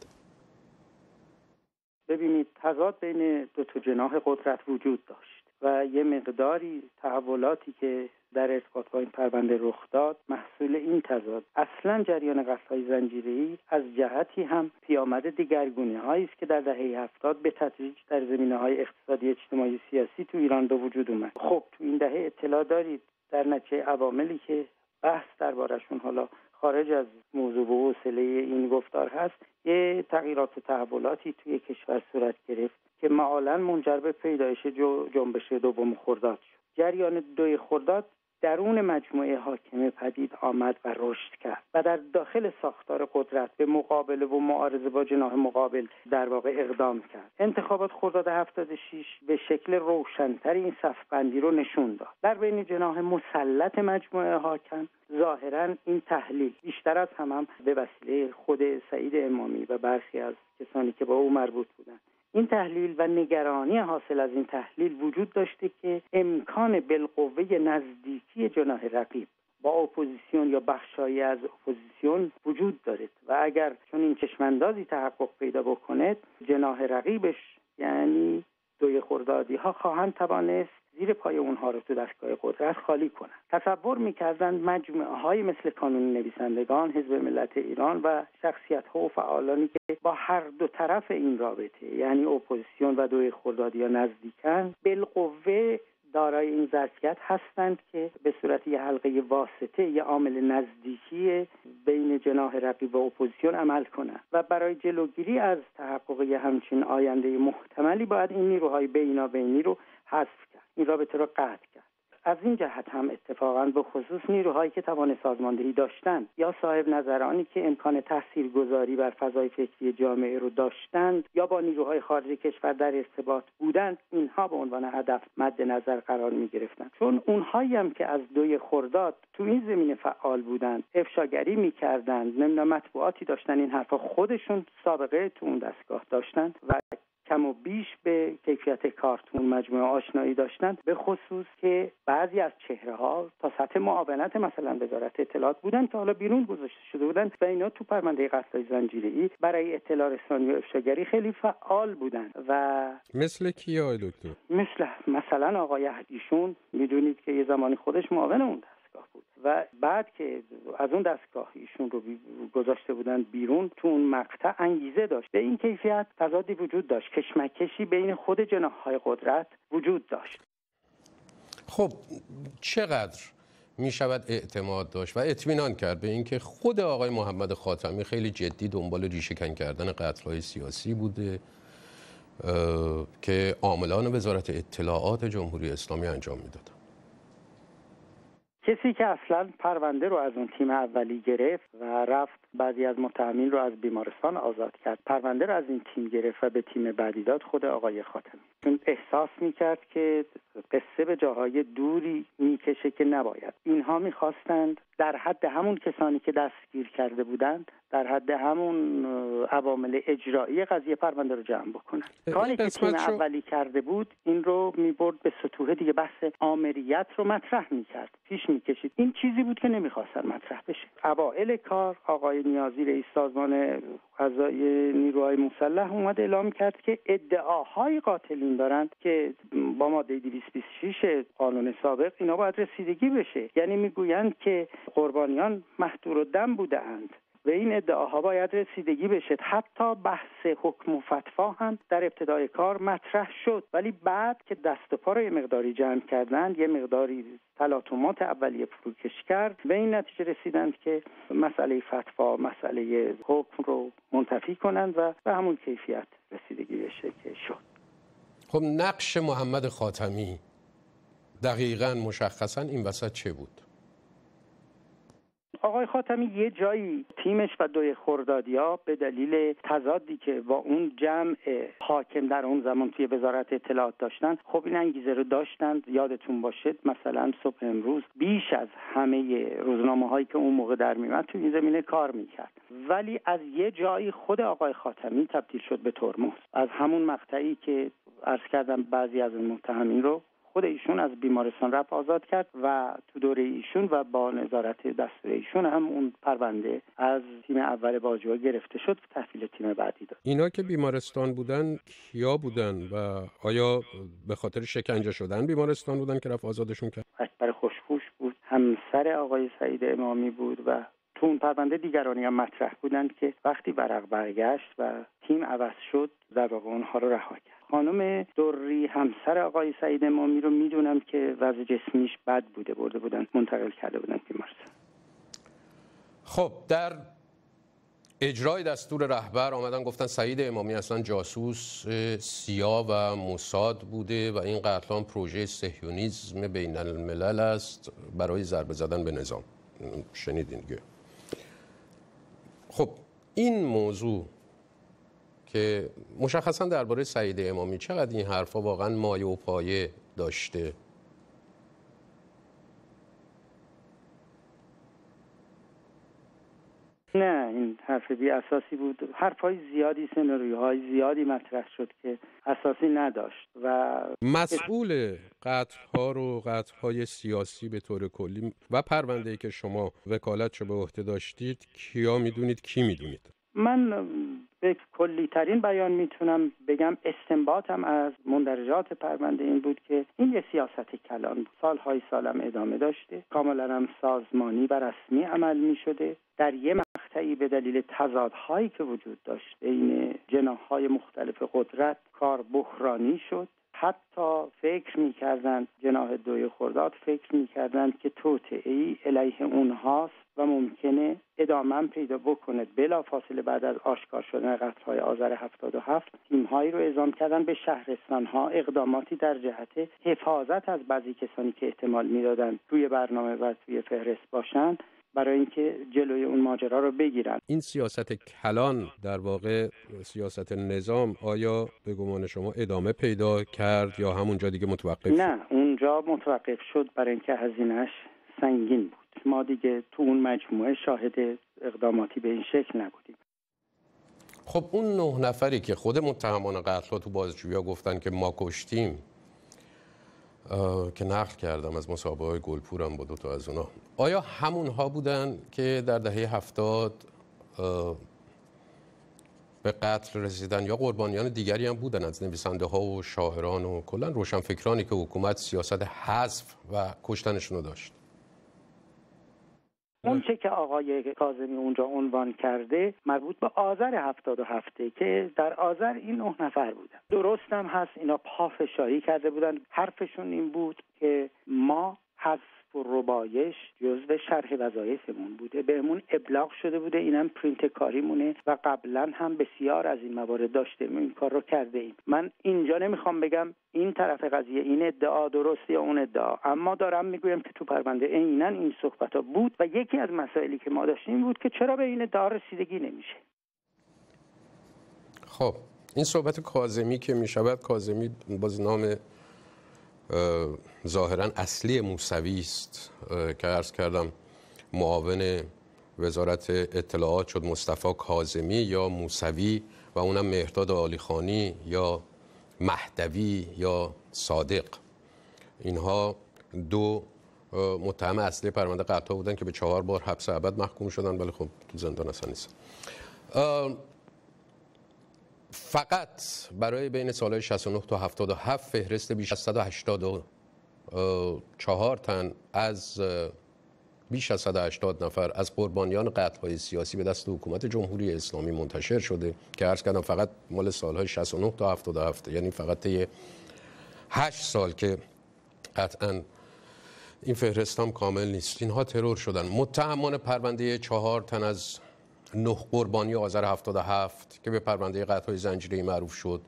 ببینید، تضاد بین دو تا جناح قدرت وجود داشت و یه مقداری تحولاتی که در ارتباط با این پرونده رخ داد محصول این تضاد. اصلا جریان قتل‌های زنجیره‌ای از جهتی هم پیامد دگرگونی‌هایی است که در دهه هفتاد به تدریج در زمینه‌های اقتصادی، اجتماعی، سیاسی تو ایران به وجود اومد. خب تو این دهه اطلاع دارید در نتیجه عواملی که بحث دربارشون حالا خارج از موضوع و حوصله این گفتار هست، یه تغییرات و تحولاتی توی کشور صورت گرفت که معالاً منجر به پیدایش جنبش دوم خرداد شد. جریان دوی خرداد درون مجموعه حاکمه پدید آمد و رشد کرد و در داخل ساختار قدرت به مقابله و معارضه با جناح مقابل در واقع اقدام کرد. انتخابات خرداد هفتاد و شش به شکل روشن‌تر این صف‌بندی رو نشون داد. در بین جناح مسلط مجموعه حاکم ظاهراً این تحلیل بیشتر از هم, هم به وسیله خود سعید امامی و برخی از کسانی که با او مربوط بودند، این تحلیل و نگرانی حاصل از این تحلیل وجود داشته که امکان بالقوه نزدیکی جناح رقیب با اپوزیسیون یا بخشایی از اپوزیسیون وجود دارد و اگر چون این چشماندازی تحقق پیدا بکنه، جناح رقیبش یعنی دوی خردادی ها خواهند توانست زیر پای اونها رو تو دستگاه قدرت خالی کنند. تصور می‌کردند مجموعه های مثل کانون نویسندگان، حزب ملت ایران و شخصیت ها و فعالانی که با هر دو طرف این رابطه یعنی اپوزیسیون و دوی خردادی ها نزدیکن، بالقوه دارای این ظرفیت هستند که به صورت یه حلقه واسطه یا عامل نزدیکی بین جناح رقیب و اپوزیسیون عمل کنند و برای جلوگیری از تحقق یه همچین آینده محتملی باید این نیروهای بینابینی رو حذف کرد، این رابطه رو قطع کرد. از این جهت هم اتفاقاً به خصوص نیروهایی که توان سازماندهی داشتند یا صاحب نظرانی که امکان تاثیرگذاری بر فضای فکری جامعه رو داشتند یا با نیروهای خارج کشور در ارتباط بودند، اینها به عنوان هدف مد نظر قرار می گرفتند. چون اونهایی هم که از دوی خرداد تو این زمینه فعال بودند، افشاگری می کردند، نمیدونم مطبوعاتی داشتن، این حرفا خودشون سابقه تو اون دستگاه داشتند و کم و بیش به کیفیت کارتون مجموعه آشنایی داشتند، به خصوص که بعضی از چهره ها تا سطح معاونت مثلا وزارت اطلاعات بودن که حالا بیرون گذاشته شده بودن و اینا تو پرونده قتل زنجیره‌ای برای اطلاع رسانی و افشاگری خیلی فعال بودن. و مثل کی آقای دکتر؟ مثل مثلا آقای هدیشون، میدونید که یه زمانی خودش معاون اون دستگاه بود و بعد که از اون دستگاه ایشون رو گذاشته بودن بیرون، تو اون مقطع انگیزه داشت. به این کیفیت تضادی وجود داشت، کشمکشی بین خود جناح‌های قدرت وجود داشت. خب چقدر می شود اعتماد داشت و اطمینان کرد به اینکه خود آقای محمد خاتمی خیلی جدی دنبال ریشه‌کن کردن قتل‌های سیاسی بوده که عاملان وزارت اطلاعات جمهوری اسلامی انجام میدادن؟ کسی که اصلا پرونده رو از اون تیم اولی گرفت و رفت بعضی از متهمین رو از بیمارستان آزاد کرد، پرونده رو از این تیم گرفت و به تیم بعدی داد خود آقای خاتمی، چون احساس میکرد که قصه به جاهای دوری میکشه که نباید. اینها میخواستند در حد همون کسانی که دستگیر کرده بودند، در حد همون عوامل اجرایی قضیه پرونده رو جمع بکنن. کاری که تیم شو... اولی کرده بود این رو میبرد به سطوح دیگه، بحث آمریت رو مطرح میکرد، پیش میکشید. این چیزی بود که نمیخواستن مطرح بشه. اوائل کار آقای نیازی رئیس سازمان قضایی نیروهای مسلح اومد اعلام کرد که ادعاهای قاتلین دارند که با ماده دویست و بیست و شش قانون سابق اینا باید رسیدگی بشه، یعنی میگویند که قربانیان محضورالدم بودند و این ادعاها باید رسیدگی بشه. حتی بحث حکم و فتوا هم در ابتدای کار مطرح شد، ولی بعد که دست و پا رو یه مقداری جمع کردند، یه مقداری تلاطمات اولیه فروکش کرد و این نتیجه رسیدند که مسئله فتوا، مسئله حکم رو منتفی کنند و به همون کیفیت رسیدگی بشه که شد. خب نقش محمد خاتمی دقیقاً مشخصاً این وسط چه بود؟ آقای خاتمی یه جایی تیمش و دوی خردادیا به دلیل تضادی که با اون جمع حاکم در اون زمان توی وزارت اطلاعات داشتن، خب این انگیزه رو داشتند. یادتون باشه مثلا صبح امروز بیش از همه روزنامه‌هایی که اون موقع در میاد توی این زمینه کار میکرد، ولی از یه جایی خود آقای خاتمی تبدیل شد به ترمز. از همون مقطعی که عرض کردم بعضی از متهمین رو خود ایشون از بیمارستان رفت آزاد کرد و تو دوره ایشون و با نظارت دستور ایشون هم اون پرونده از تیم اول بازجویی گرفته شد و تحویل تیم بعدی داد. اینا که بیمارستان بودن کیا بودن و آیا به خاطر شکنجه شدن بیمارستان بودن که رفت آزادشون کرد؟ اکبر خوشپوش بود، همسر آقای سعید امامی بود و تو اون پرونده دیگرانی هم مطرح بودند که وقتی ورق برگشت و تیم عوض شد در واقع اونها رو رها کرد. خانم دری همسر آقای سعید امامی رو میدونم که وضع جسمیش بد بوده، برده بودن منتقل کرده بودن بیمارستان. خب در اجرای دستور رهبر آمدن گفتن سعید امامی اصلا جاسوس سیا و موساد بوده و این قتلان پروژه صهیونیسم بین الملل است برای ضربه زدن به نظام. شنیدین دیگه. خب این موضوع که مشخصا درباره سعید امامی چقدر این حرفا واقعا مایه و پایه داشته؟ نه، این حرف بی اساسی بود. حرفای زیادی، سناریوهای زیادی مطرح شد که اساسی نداشت و مسئول قتل‌ها رو قتل‌های سیاسی به طور کلی و پرونده‌ای که شما وکالتشو به عهده داشتید کیا میدونید، کی میدونید؟ من به کلی ترین بیان میتونم بگم استنباطم از مندرجات پرونده این بود که این یه سیاست کلان بود. سالهای سالم ادامه داشته، کاملا هم سازمانی و رسمی عمل میشده. در یه مقطعی به دلیل تضادهایی که وجود داشت بین جناح‌های مختلف قدرت کار بحرانی شد. حتی فکر می‌کردند جناح دوی خرداد فکر می‌کردند که توطئه‌ای علیه اونهاست و ممکنه ادامه پیدا بکنه. بلا فاصله بعد از آشکار شدن قتل‌های آذر هفتاد و هفت تیم‌هایی رو اعزام کردن به شهرستان‌ها، اقداماتی در جهت حفاظت از بعضی کسانی که احتمال می‌دادن توی برنامه و توی فهرست باشن برای اینکه جلوی اون ماجرا رو بگیرن. این سیاست کلان در واقع سیاست نظام آیا به گمان شما ادامه پیدا کرد یا همونجا دیگه متوقف شد؟ نه، اونجا متوقف شد برای اینکه هزینه‌اش سنگین بود. ما دیگه تو اون مجموعه شاهد اقداماتی به این شکل نبودیم. خب اون نه نفری که خود متهمان قتل‌ها تو بازجویی‌ها گفتن که ما کشتیم، که نقل کردم از مسابقه گلپورم با دو تا از اونا، آیا همونها بودن که در دهه هفتاد به قتل رسیدن یا قربانیان دیگری هم بودن از نویسنده ها و شاعران و کلا روشنفکرانی که حکومت سیاست حذف و کشتنشون رو داشت؟ اون چه که آقای کاظمی اونجا عنوان کرده مربوط به آذر هفتاد و هفته که در آذر این نه نفر بودن. درست هم هست اینا پافشاری کرده بودن. حرفشون این بود که ما حذف و ربایش جزو شرح وظایفمون بوده، بهمون ابلاغ شده بوده، اینم پرینت کاریمونه و قبلا هم بسیار از این موارد داشتیم، این کار رو کرده ایم. من اینجا نمیخوام بگم این طرف قضیه این ادعا درسته یا اون ادعا، اما دارم میگویم که تو پرونده عیناً این صحبت‌ها بود و یکی از مسائلی که ما داشتیم بود که چرا به این ادعا رسیدگی نمیشه. خب این صحبت کاظمی که میشود، کاظمی باز نام ظاهراً اصلی موسوی است که عرض کردم معاون وزارت اطلاعات شد مصطفی کاظمی یا موسوی و اونم مهرداد عالیخانی یا مهدوی یا صادق. اینها دو متهم اصلی پرونده قتل بودن که به چهار بار حبس ابد محکوم شدن، ولی خب تو زندان اصلا نیستن. فقط برای بین سالهای شصت و نه تا هفتاد و هفت فهرست بیش از صد و هشتاد و چهار تن از بیش از صد و هشتاد نفر از قربانیان قتل‌های سیاسی به دست حکومت جمهوری اسلامی منتشر شده که عرض کردم فقط مال سالهای شصت و نه تا هفتاد و هفت، یعنی فقط طی هشت سال که قطعاً این فهرست هم کامل نیست. اینها ترور شدن. متهمان پرونده چهار تن از نه قربانی آذر هفتاد و هفت که به پرونده قتل‌های زنجیره‌ای معروف شد،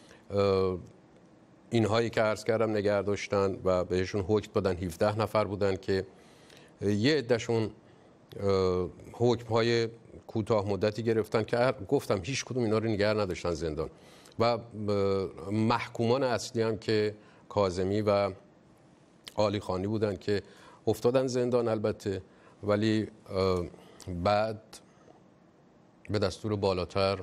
اینهایی که عرض کردم نگه داشتن و بهشون حکم دادن هفده نفر بودن که یه عده‌شون حکم‌های کوتاه مدتی گرفتن که گفتم هیچ کدوم اینا رو نگه نداشتن زندان و محکومان اصلی هم که کاظمی و عالی خانی بودن که افتادن زندان البته، ولی بعد به دستور بالاتر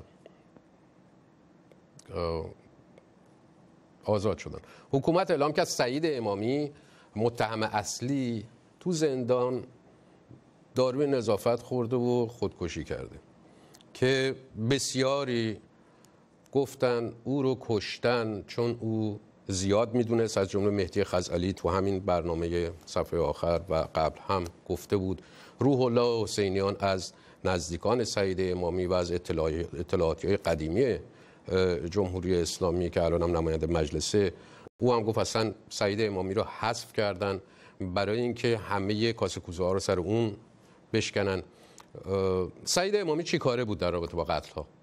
آزاد شدن. حکومت اعلام کرد سعید امامی متهم اصلی تو زندان داروی نظافت خورده و خودکشی کرده که بسیاری گفتن او رو کشتن چون او زیاد میدونست، از جمله مهدی خزعلی تو همین برنامه صفحه آخر و قبل هم گفته بود روح الله حسینیان از نزدیکان سعید امامی و از اطلاعاتی قدیمی جمهوری اسلامی که الان هم نماینده مجلسه، او هم گفت اصلا سعید امامی رو حذف کردن برای اینکه همه کاسه کوزه ها رو سر اون بشکنن. سعید امامی چی کاره بود در رابطه با قتل ها؟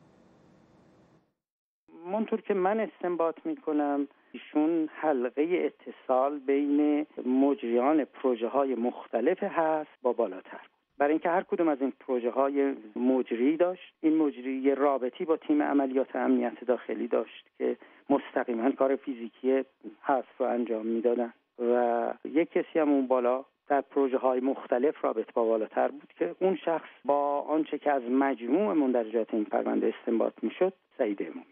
منطور که من استنباط میکنم ایشون حلقه اتصال بین مجریان پروژه های مختلف هست با بالاتر، برای اینکه هر کدوم از این پروژه های مجری داشت. این مجری یه رابطی با تیم عملیات امنیت داخلی داشت که مستقیما کار فیزیکی حذف رو انجام میدادن و یک کسی هم اون بالا در پروژه های مختلف رابط با بالاتر بود که اون شخص با آنچه که از مجموع مندرجات این پرونده استنباط میشد سعید امامی.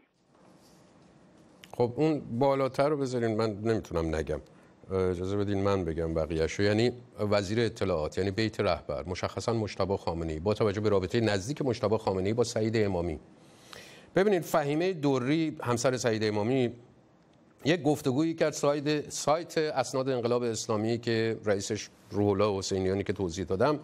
خب اون بالاتر رو بذارین، من نمیتونم نگم، اجازه بدین من بگم بقیه‌شو. یعنی وزیر اطلاعات، یعنی بیت رهبر، مشخصا مجتبی خامنه‌ای، با توجه به رابطه نزدیک مجتبی خامنه‌ای با سعید امامی. ببینید فهیمه دوری همسر سعید امامی یک گفتگویی کرد سایت سایت اسناد انقلاب اسلامی که رئیسش روح الله حسینیانی که توضیح دادم.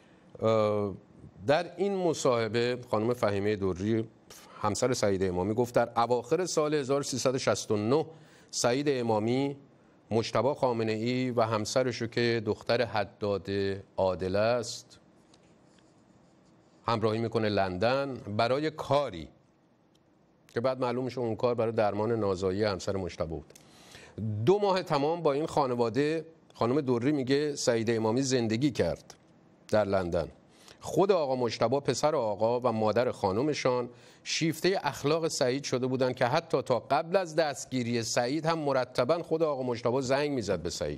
در این مصاحبه خانم فهیمه دوری همسر سعید امامی گفت در اواخر سال هزار و سیصد و شصت و نه سعید امامی مجتبی خامنه‌ای و همسرشو که دختر حداد عادل است همراهی میکنه لندن برای کاری که بعد معلوم میشه اون کار برای درمان نازایی همسر مجتبی بود. دو ماه تمام با این خانواده، خانم دوری میگه سعید امامی زندگی کرد در لندن. خود آقا مجتبی، پسر آقا و مادر خانمشان شیفته اخلاق سعید شده بودن که حتی تا قبل از دستگیری سعید هم مرتبا خود آقا مجتبی زنگ میزد به سعید.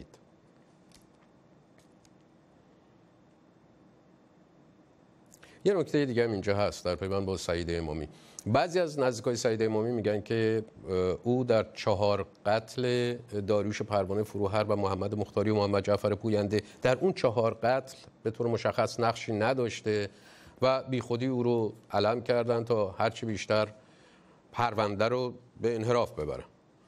یه نکته دیگه هم اینجا هست در پیوند با سعید امامی. بعضی از نزدیکای سعید امامی میگن که او در چهار قتل داریوش پروانه فروهر و محمد مختاری و محمد جعفر پوینده در اون چهار قتل به طور مشخص نقشی نداشته و بیخودی او رو علم کردن تا هرچی بیشتر پرونده رو به انحراف ببره.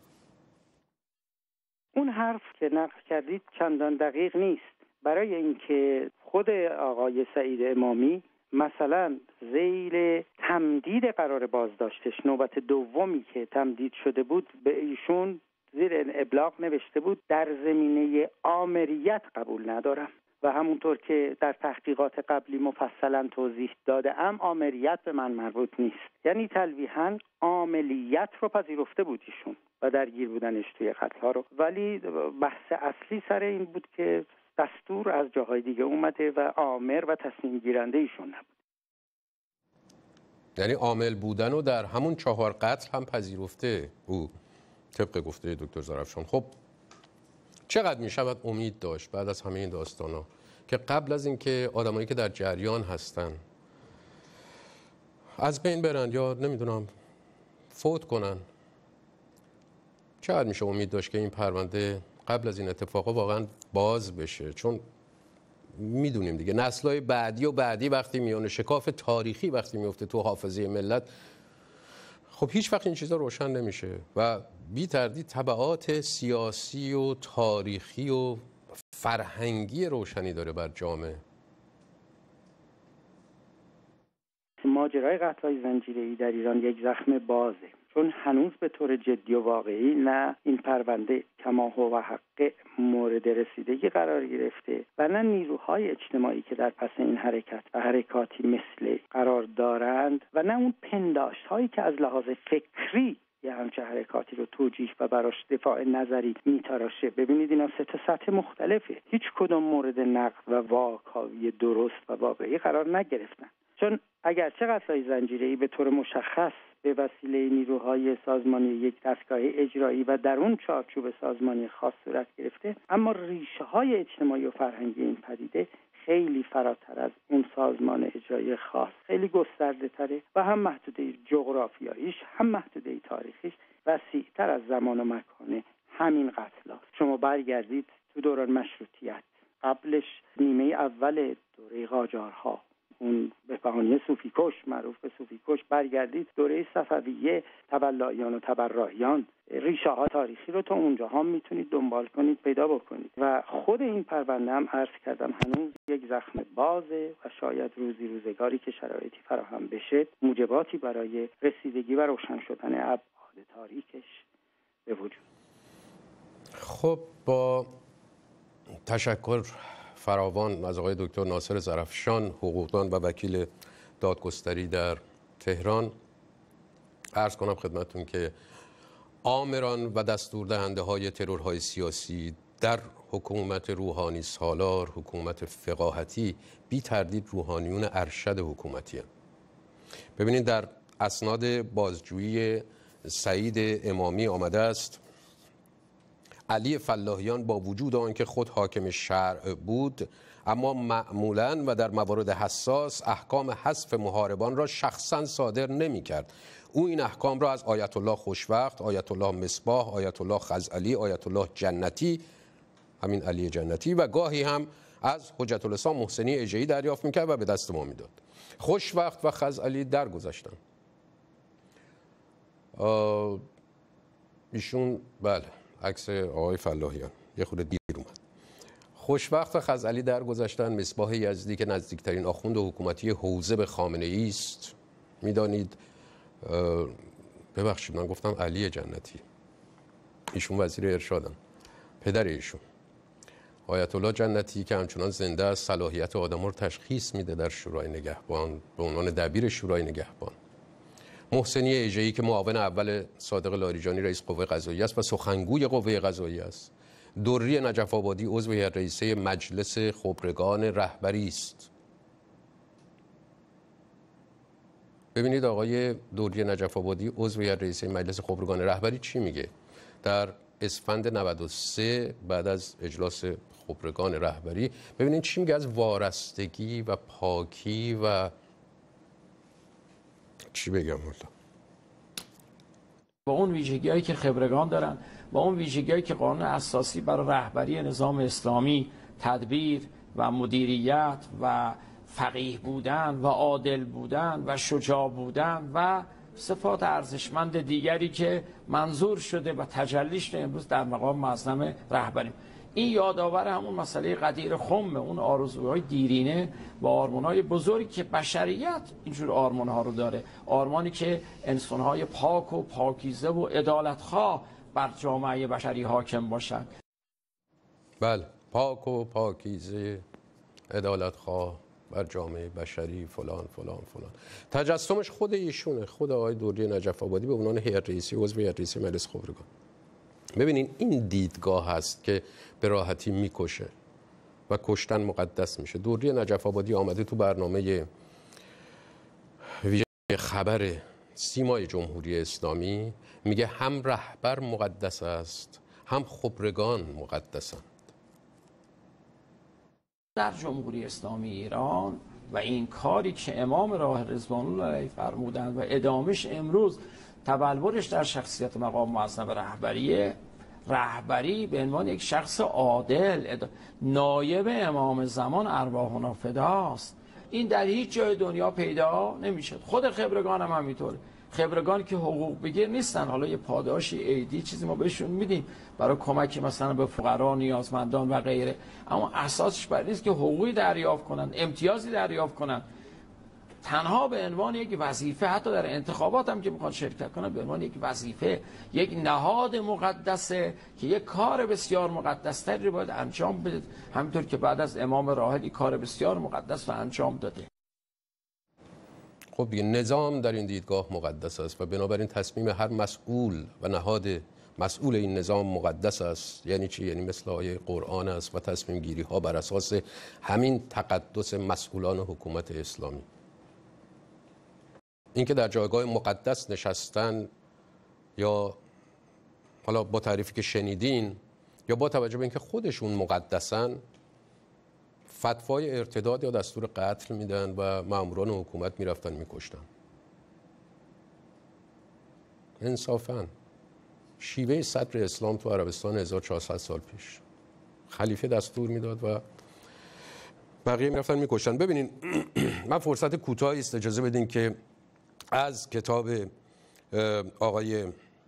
اون حرف که نقل کردید چندان دقیق نیست، برای اینکه خود آقای سعید امامی مثلا ذیل تمدید قرار بازداشتش، نوبت دومی که تمدید شده بود، به ایشون زیر ابلاغ نوشته بود در زمینه آمریت قبول ندارم و همونطور که در تحقیقات قبلی مفصلا توضیح داده ام آمریت به من مربوط نیست. یعنی تلویحاً عاملیت رو پذیرفته بود ایشون و درگیر بودنش توی قتل ها رو، ولی بحث اصلی سر این بود که دستور از جاهای دیگه اومده و آمر و تصمیم گیرنده ایشون نبود. یعنی عامل بودن رو در همون چهار قتل هم پذیرفته او طبق گفته دکتر زرافشان. خب چقدر می شود امید داشت بعد از همه این داستانا که قبل از اینکه آدمایی که در جریان هستن از بین برن یا نمیدونم فوت کنن، چقدر میشه امید داشت که این پرونده قبل از این اتفاقا واقعا باز بشه؟ چون میدونیم دیگه نسل‌های بعدی و بعدی وقتی میونه، شکاف تاریخی وقتی میفته تو حافظه ملت، خب هیچ وقت این چیزا روشن نمیشه و بی تردید تبعات سیاسی و تاریخی و فرهنگی روشنی داره بر جامعه. ماجرای قتل‌های زنجیره‌ای در ایران یک زخم بازه، چون هنوز به طور جدی و واقعی نه این پرونده کما هو و حق مورد رسیدگی قرار گرفته و نه نیروهای اجتماعی که در پس این حرکت و حرکاتی مثل قرار دارند و نه اون پنداشت هایی که از لحاظ فکری یه همچه حرکاتی رو توجیه و براش دفاع نظری میتراشه. ببینید اینا سه تا سطح مختلفه، هیچ کدوم مورد نقد و واکاوی درست و واقعی قرار نگرفتن. چون اگرچه قتل‌های زنجیره‌ای به طور مشخص به وسیله نیروهای سازمانی یک دستگاه اجرایی و در اون چارچوب سازمانی خاص صورت گرفته، اما ریشه‌های اجتماعی و فرهنگی این پدیده خیلی فراتر از اون سازمان اجرایی خاص، خیلی گسترده تره و هم محدوده جغرافیاییش هم محدوده تاریخیش وسیع‌تر از زمان و مکان همین قتل‌ها. شما برگردید تو دوران مشروطیت، قبلش نیمه اول دوره قاجارها، اون به بهانه صوفی کش، معروف به صوفی کش، برگردید دوره صفویه، تولاییان و تبرعیان، ریشه ها تاریخی رو تا اونجا هم میتونید دنبال کنید، پیدا بکنید. و خود این پرونده هم عرض کردم هنوز یک زخم بازه و شاید روزی روزگاری که شرایطی فراهم بشه موجباتی برای رسیدگی و روشن شدن ابعاد تاریکش به وجود. خب با تشکر فراوان از آقای دکتر ناصر زرفشان، حقوقدان و وکیل دادگستری در تهران، عرض کنم خدمتتون که آمران و دستوردهنده های ترورهای سیاسی در حکومت روحانی سالار، حکومت فقاهتی، بی تردید روحانیون ارشد حکومتی هستند. ببینید در اسناد بازجویی سعید امامی آمده است علی فلاحیان با وجود آنکه خود حاکم شرع بود، اما معمولاً و در موارد حساس احکام حذف محاربان را شخصاً صادر نمی کرد. او این احکام را از آیت الله خوشوقت، آیت الله مصباح، آیت الله خزعلی، آیت الله جنتی، همین علی جنتی، و گاهی هم از حجت الاسلام محسنی اژه‌ای دریافت میکرد و به دست ما میداد. خوشوقت و خزعلی درگذشتن. ایشون بله عکس آقای فلاحیان یه خورده دیر اومد. خوشوقت و خزعلی درگذشتن. مصباح یزدی که نزدیکترین آخوند حکومتی حوزه به خامنه‌ای است، میدانید. ببخشید من گفتم علی جنتی، ایشون وزیر ارشادن، پدر ایشون آیت الله جنتی که همچنان زنده است، صلاحیت آدم رو تشخیص میده در شورای نگهبان به عنوان دبیر شورای نگهبان. محسنی اژه‌ای که معاون اول صادق لاریجانی رئیس قوه قضاییه است و سخنگوی قوه قضاییه است. دری نجف آبادی عضو هیئت رئیسه مجلس خبرگان رهبری است. ببینید آقای دری نجف آبادی عضو هیئت رئیسه مجلس خبرگان رهبری چی میگه؟ در اسفند نود و سه بعد از اجلاس خبرگان رهبری ببینید چی میگه از وارستگی و پاکی و چی بگم والا، با اون ویژگی‌هایی که خبرگان دارن، با اون ویژگی‌هایی که قانون اساسی برای رهبری نظام اسلامی، تدبیر و مدیریت و فقیه بودن و عادل بودن و شجاع بودن و صفات ارزشمند دیگری که منظور شده و تجلی شده امروز در مقام معظم رهبری. این یادآور همون مسئله قدیر خم، اون آرزوهای دیرینه و آرمان‌های بزرگی که بشریت اینجور آرمان‌ها رو داره، آرمانی که انسان‌های پاک و پاکیزه و عدالت‌خواه بر جامعه بشری حاکم باشند. بله، پاک و پاکیزه، عدالت‌خواه بر جامعه بشری، فلان فلان فلان. تجسمش خود ایشونه، خود آقای دری نجف آبادی به عنوان هیئت رئیسه عضو هیئت رئیسه مجلس خبرگان. ببینین این دیدگاه هست که به راحتی میکشه و کشتن مقدس میشه. دری نجف آبادی آمده تو برنامه ویژه خبر سیمای جمهوری اسلامی میگه هم رهبر مقدس است هم خبرگان مقدسند. در جمهوری اسلامی ایران و این کاری که امام راه رضوان الله علیه فرمودند و ادامش امروز تبلورش در شخصیت مقام معظم رهبریه، رهبری به عنوان یک شخص عادل، نایب امام زمان ارواحنا فداست. این در هیچ جای دنیا پیدا نمیشه. خود خبرگان هم همینطوره. خبرگان که حقوق بگیر نیستن، حالا یه پاداشی عیدی چیزی ما بهشون میدیم برای کمک مثلا به فقرا، نیازمندان و غیره، اما اساسش بر نیست که حقوقی دریافت کنن، امتیازی دریافت کنن. تنها به عنوان یک وظیفه، حتی در انتخابات هم که میخوان شرکت کنن، به عنوان یک وظیفه، یک نهاد مقدسه که یک کار بسیار مقدستری رو باید انجام بده، همینطور که بعد از امام راحل یک کار بسیار مقدس رو انجام داده. خب دیگه نظام در این دیدگاه مقدس است و بنابراین تصمیم هر مسئول و نهاد مسئول این نظام مقدس است. یعنی چی؟ یعنی مثل آیه قرآن است و تصمیم گیری ها بر اساس همین تقدس مسئولان حکومت اسلامی. اینکه در جایگاه مقدس نشستن یا حالا با تعریفی که شنیدین یا با توجه به اینکه خودشون مقدسن، فتوای ارتداد یا دستور قتل میدن و ماموران حکومت میرفتن میکشتن. انصافاً شیوه صدر اسلام تو عربستان هزار و چهارصد سال پیش، خلیفه دستور میداد و بقیه میرفتن میکشتن. ببینین من فرصت کوتاهی است، اجازه بدین که از کتاب آقای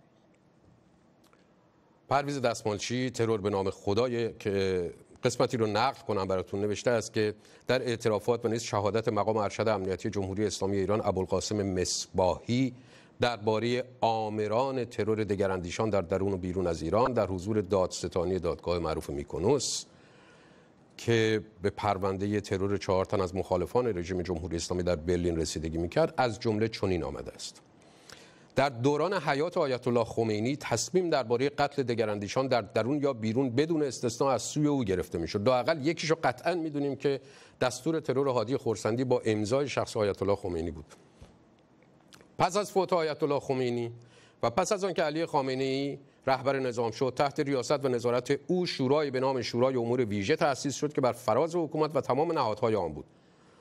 پرویز دستمالچی ترور به نام خدای که قسمتی رو نقل کنم براتون، نوشته است که در اعترافات و نیز شهادت مقام ارشد امنیتی جمهوری اسلامی ایران ابوالقاسم مصباحی درباره آمران ترور دگراندیشان در درون و بیرون از ایران در حضور دادستانی دادگاه معروف میکنوس که به پرونده ترور چهار تن از مخالفان رژیم جمهوری اسلامی در برلین رسیدگی میکرد، از جمله چنین آمده است: در دوران حیات آیت الله خمینی تصمیم درباره قتل دگراندیشان در درون یا بیرون بدون استثناء از سوی او گرفته میشد. لااقل یکیشو قطعا میدونیم که دستور ترور هادی خرسندی با امضای شخص آیت الله خمینی بود. پس از فوت آیت الله خمینی و پس از آنکه علی خامنه‌ای رهبر نظام شد، تحت ریاست و نظارت او شورایی به نام شورای امور ویژه تأسیس شد که بر فراز حکومت و تمام نهادهای آن بود.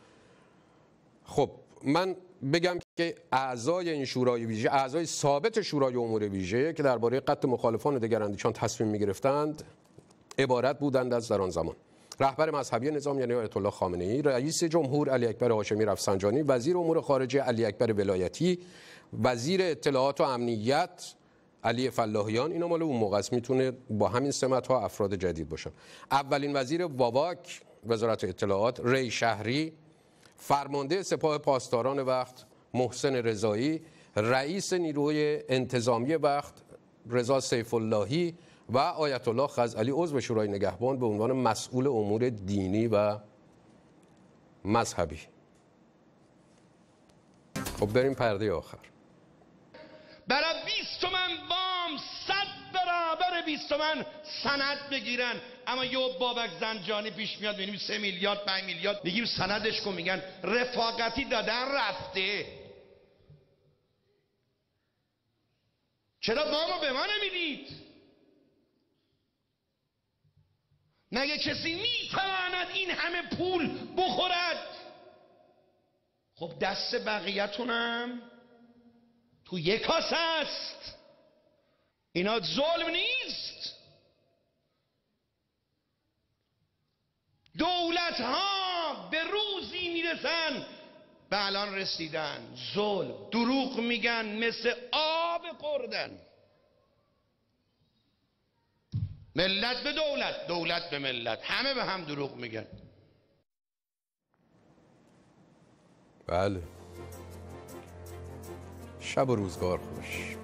خب من بگم که اعضای این شورای ویژه، اعضای ثابت شورای امور ویژه که درباره قتل مخالفان دگراندیشان تصمیم می‌گرفتند، عبارت بودند از در آن زمان رهبر مذهبی نظام یعنی آیت الله خامنه‌ای، رئیس جمهور علی اکبر هاشمی رفسنجانی، وزیر امور خارجه علی اکبر ولایتی، وزیر اطلاعات و امنیت علی فلاحیان. اینا مال اون موقع است، میتونه با همین سمت ها افراد جدید باشن. اولین وزیر واواک وزارت اطلاعات ری شهری، فرمانده سپاه پاسداران وقت محسن رضایی، رئیس نیروی انتظامی وقت رضا سیف اللهی و آیت الله خزعلی عضو شورای نگهبان به عنوان مسئول امور دینی و مذهبی. خب بریم پرده آخر. برای بیست تومن وام صد برابر بیست تومن سند بگیرن، اما یه بابک زنجانی پیش میاد میبینیم سه میلیارد پنج میلیارد میگیم سندش کن، میگن رفاقتی دادن رفته. چرا وامو به ما نمیدید؟ مگه کسی میتواند این همه پول بخورد؟ خب دست بقیه‌تونم تو یک کاسه است. اینا ظلم نیست. دولت ها به روزی میرسن، به الان رسیدن، ظلم، دروغ میگن مثل آب خوردن. ملت به دولت، دولت به ملت، همه به هم دروغ میگن. بله. شب و روزگار خوش.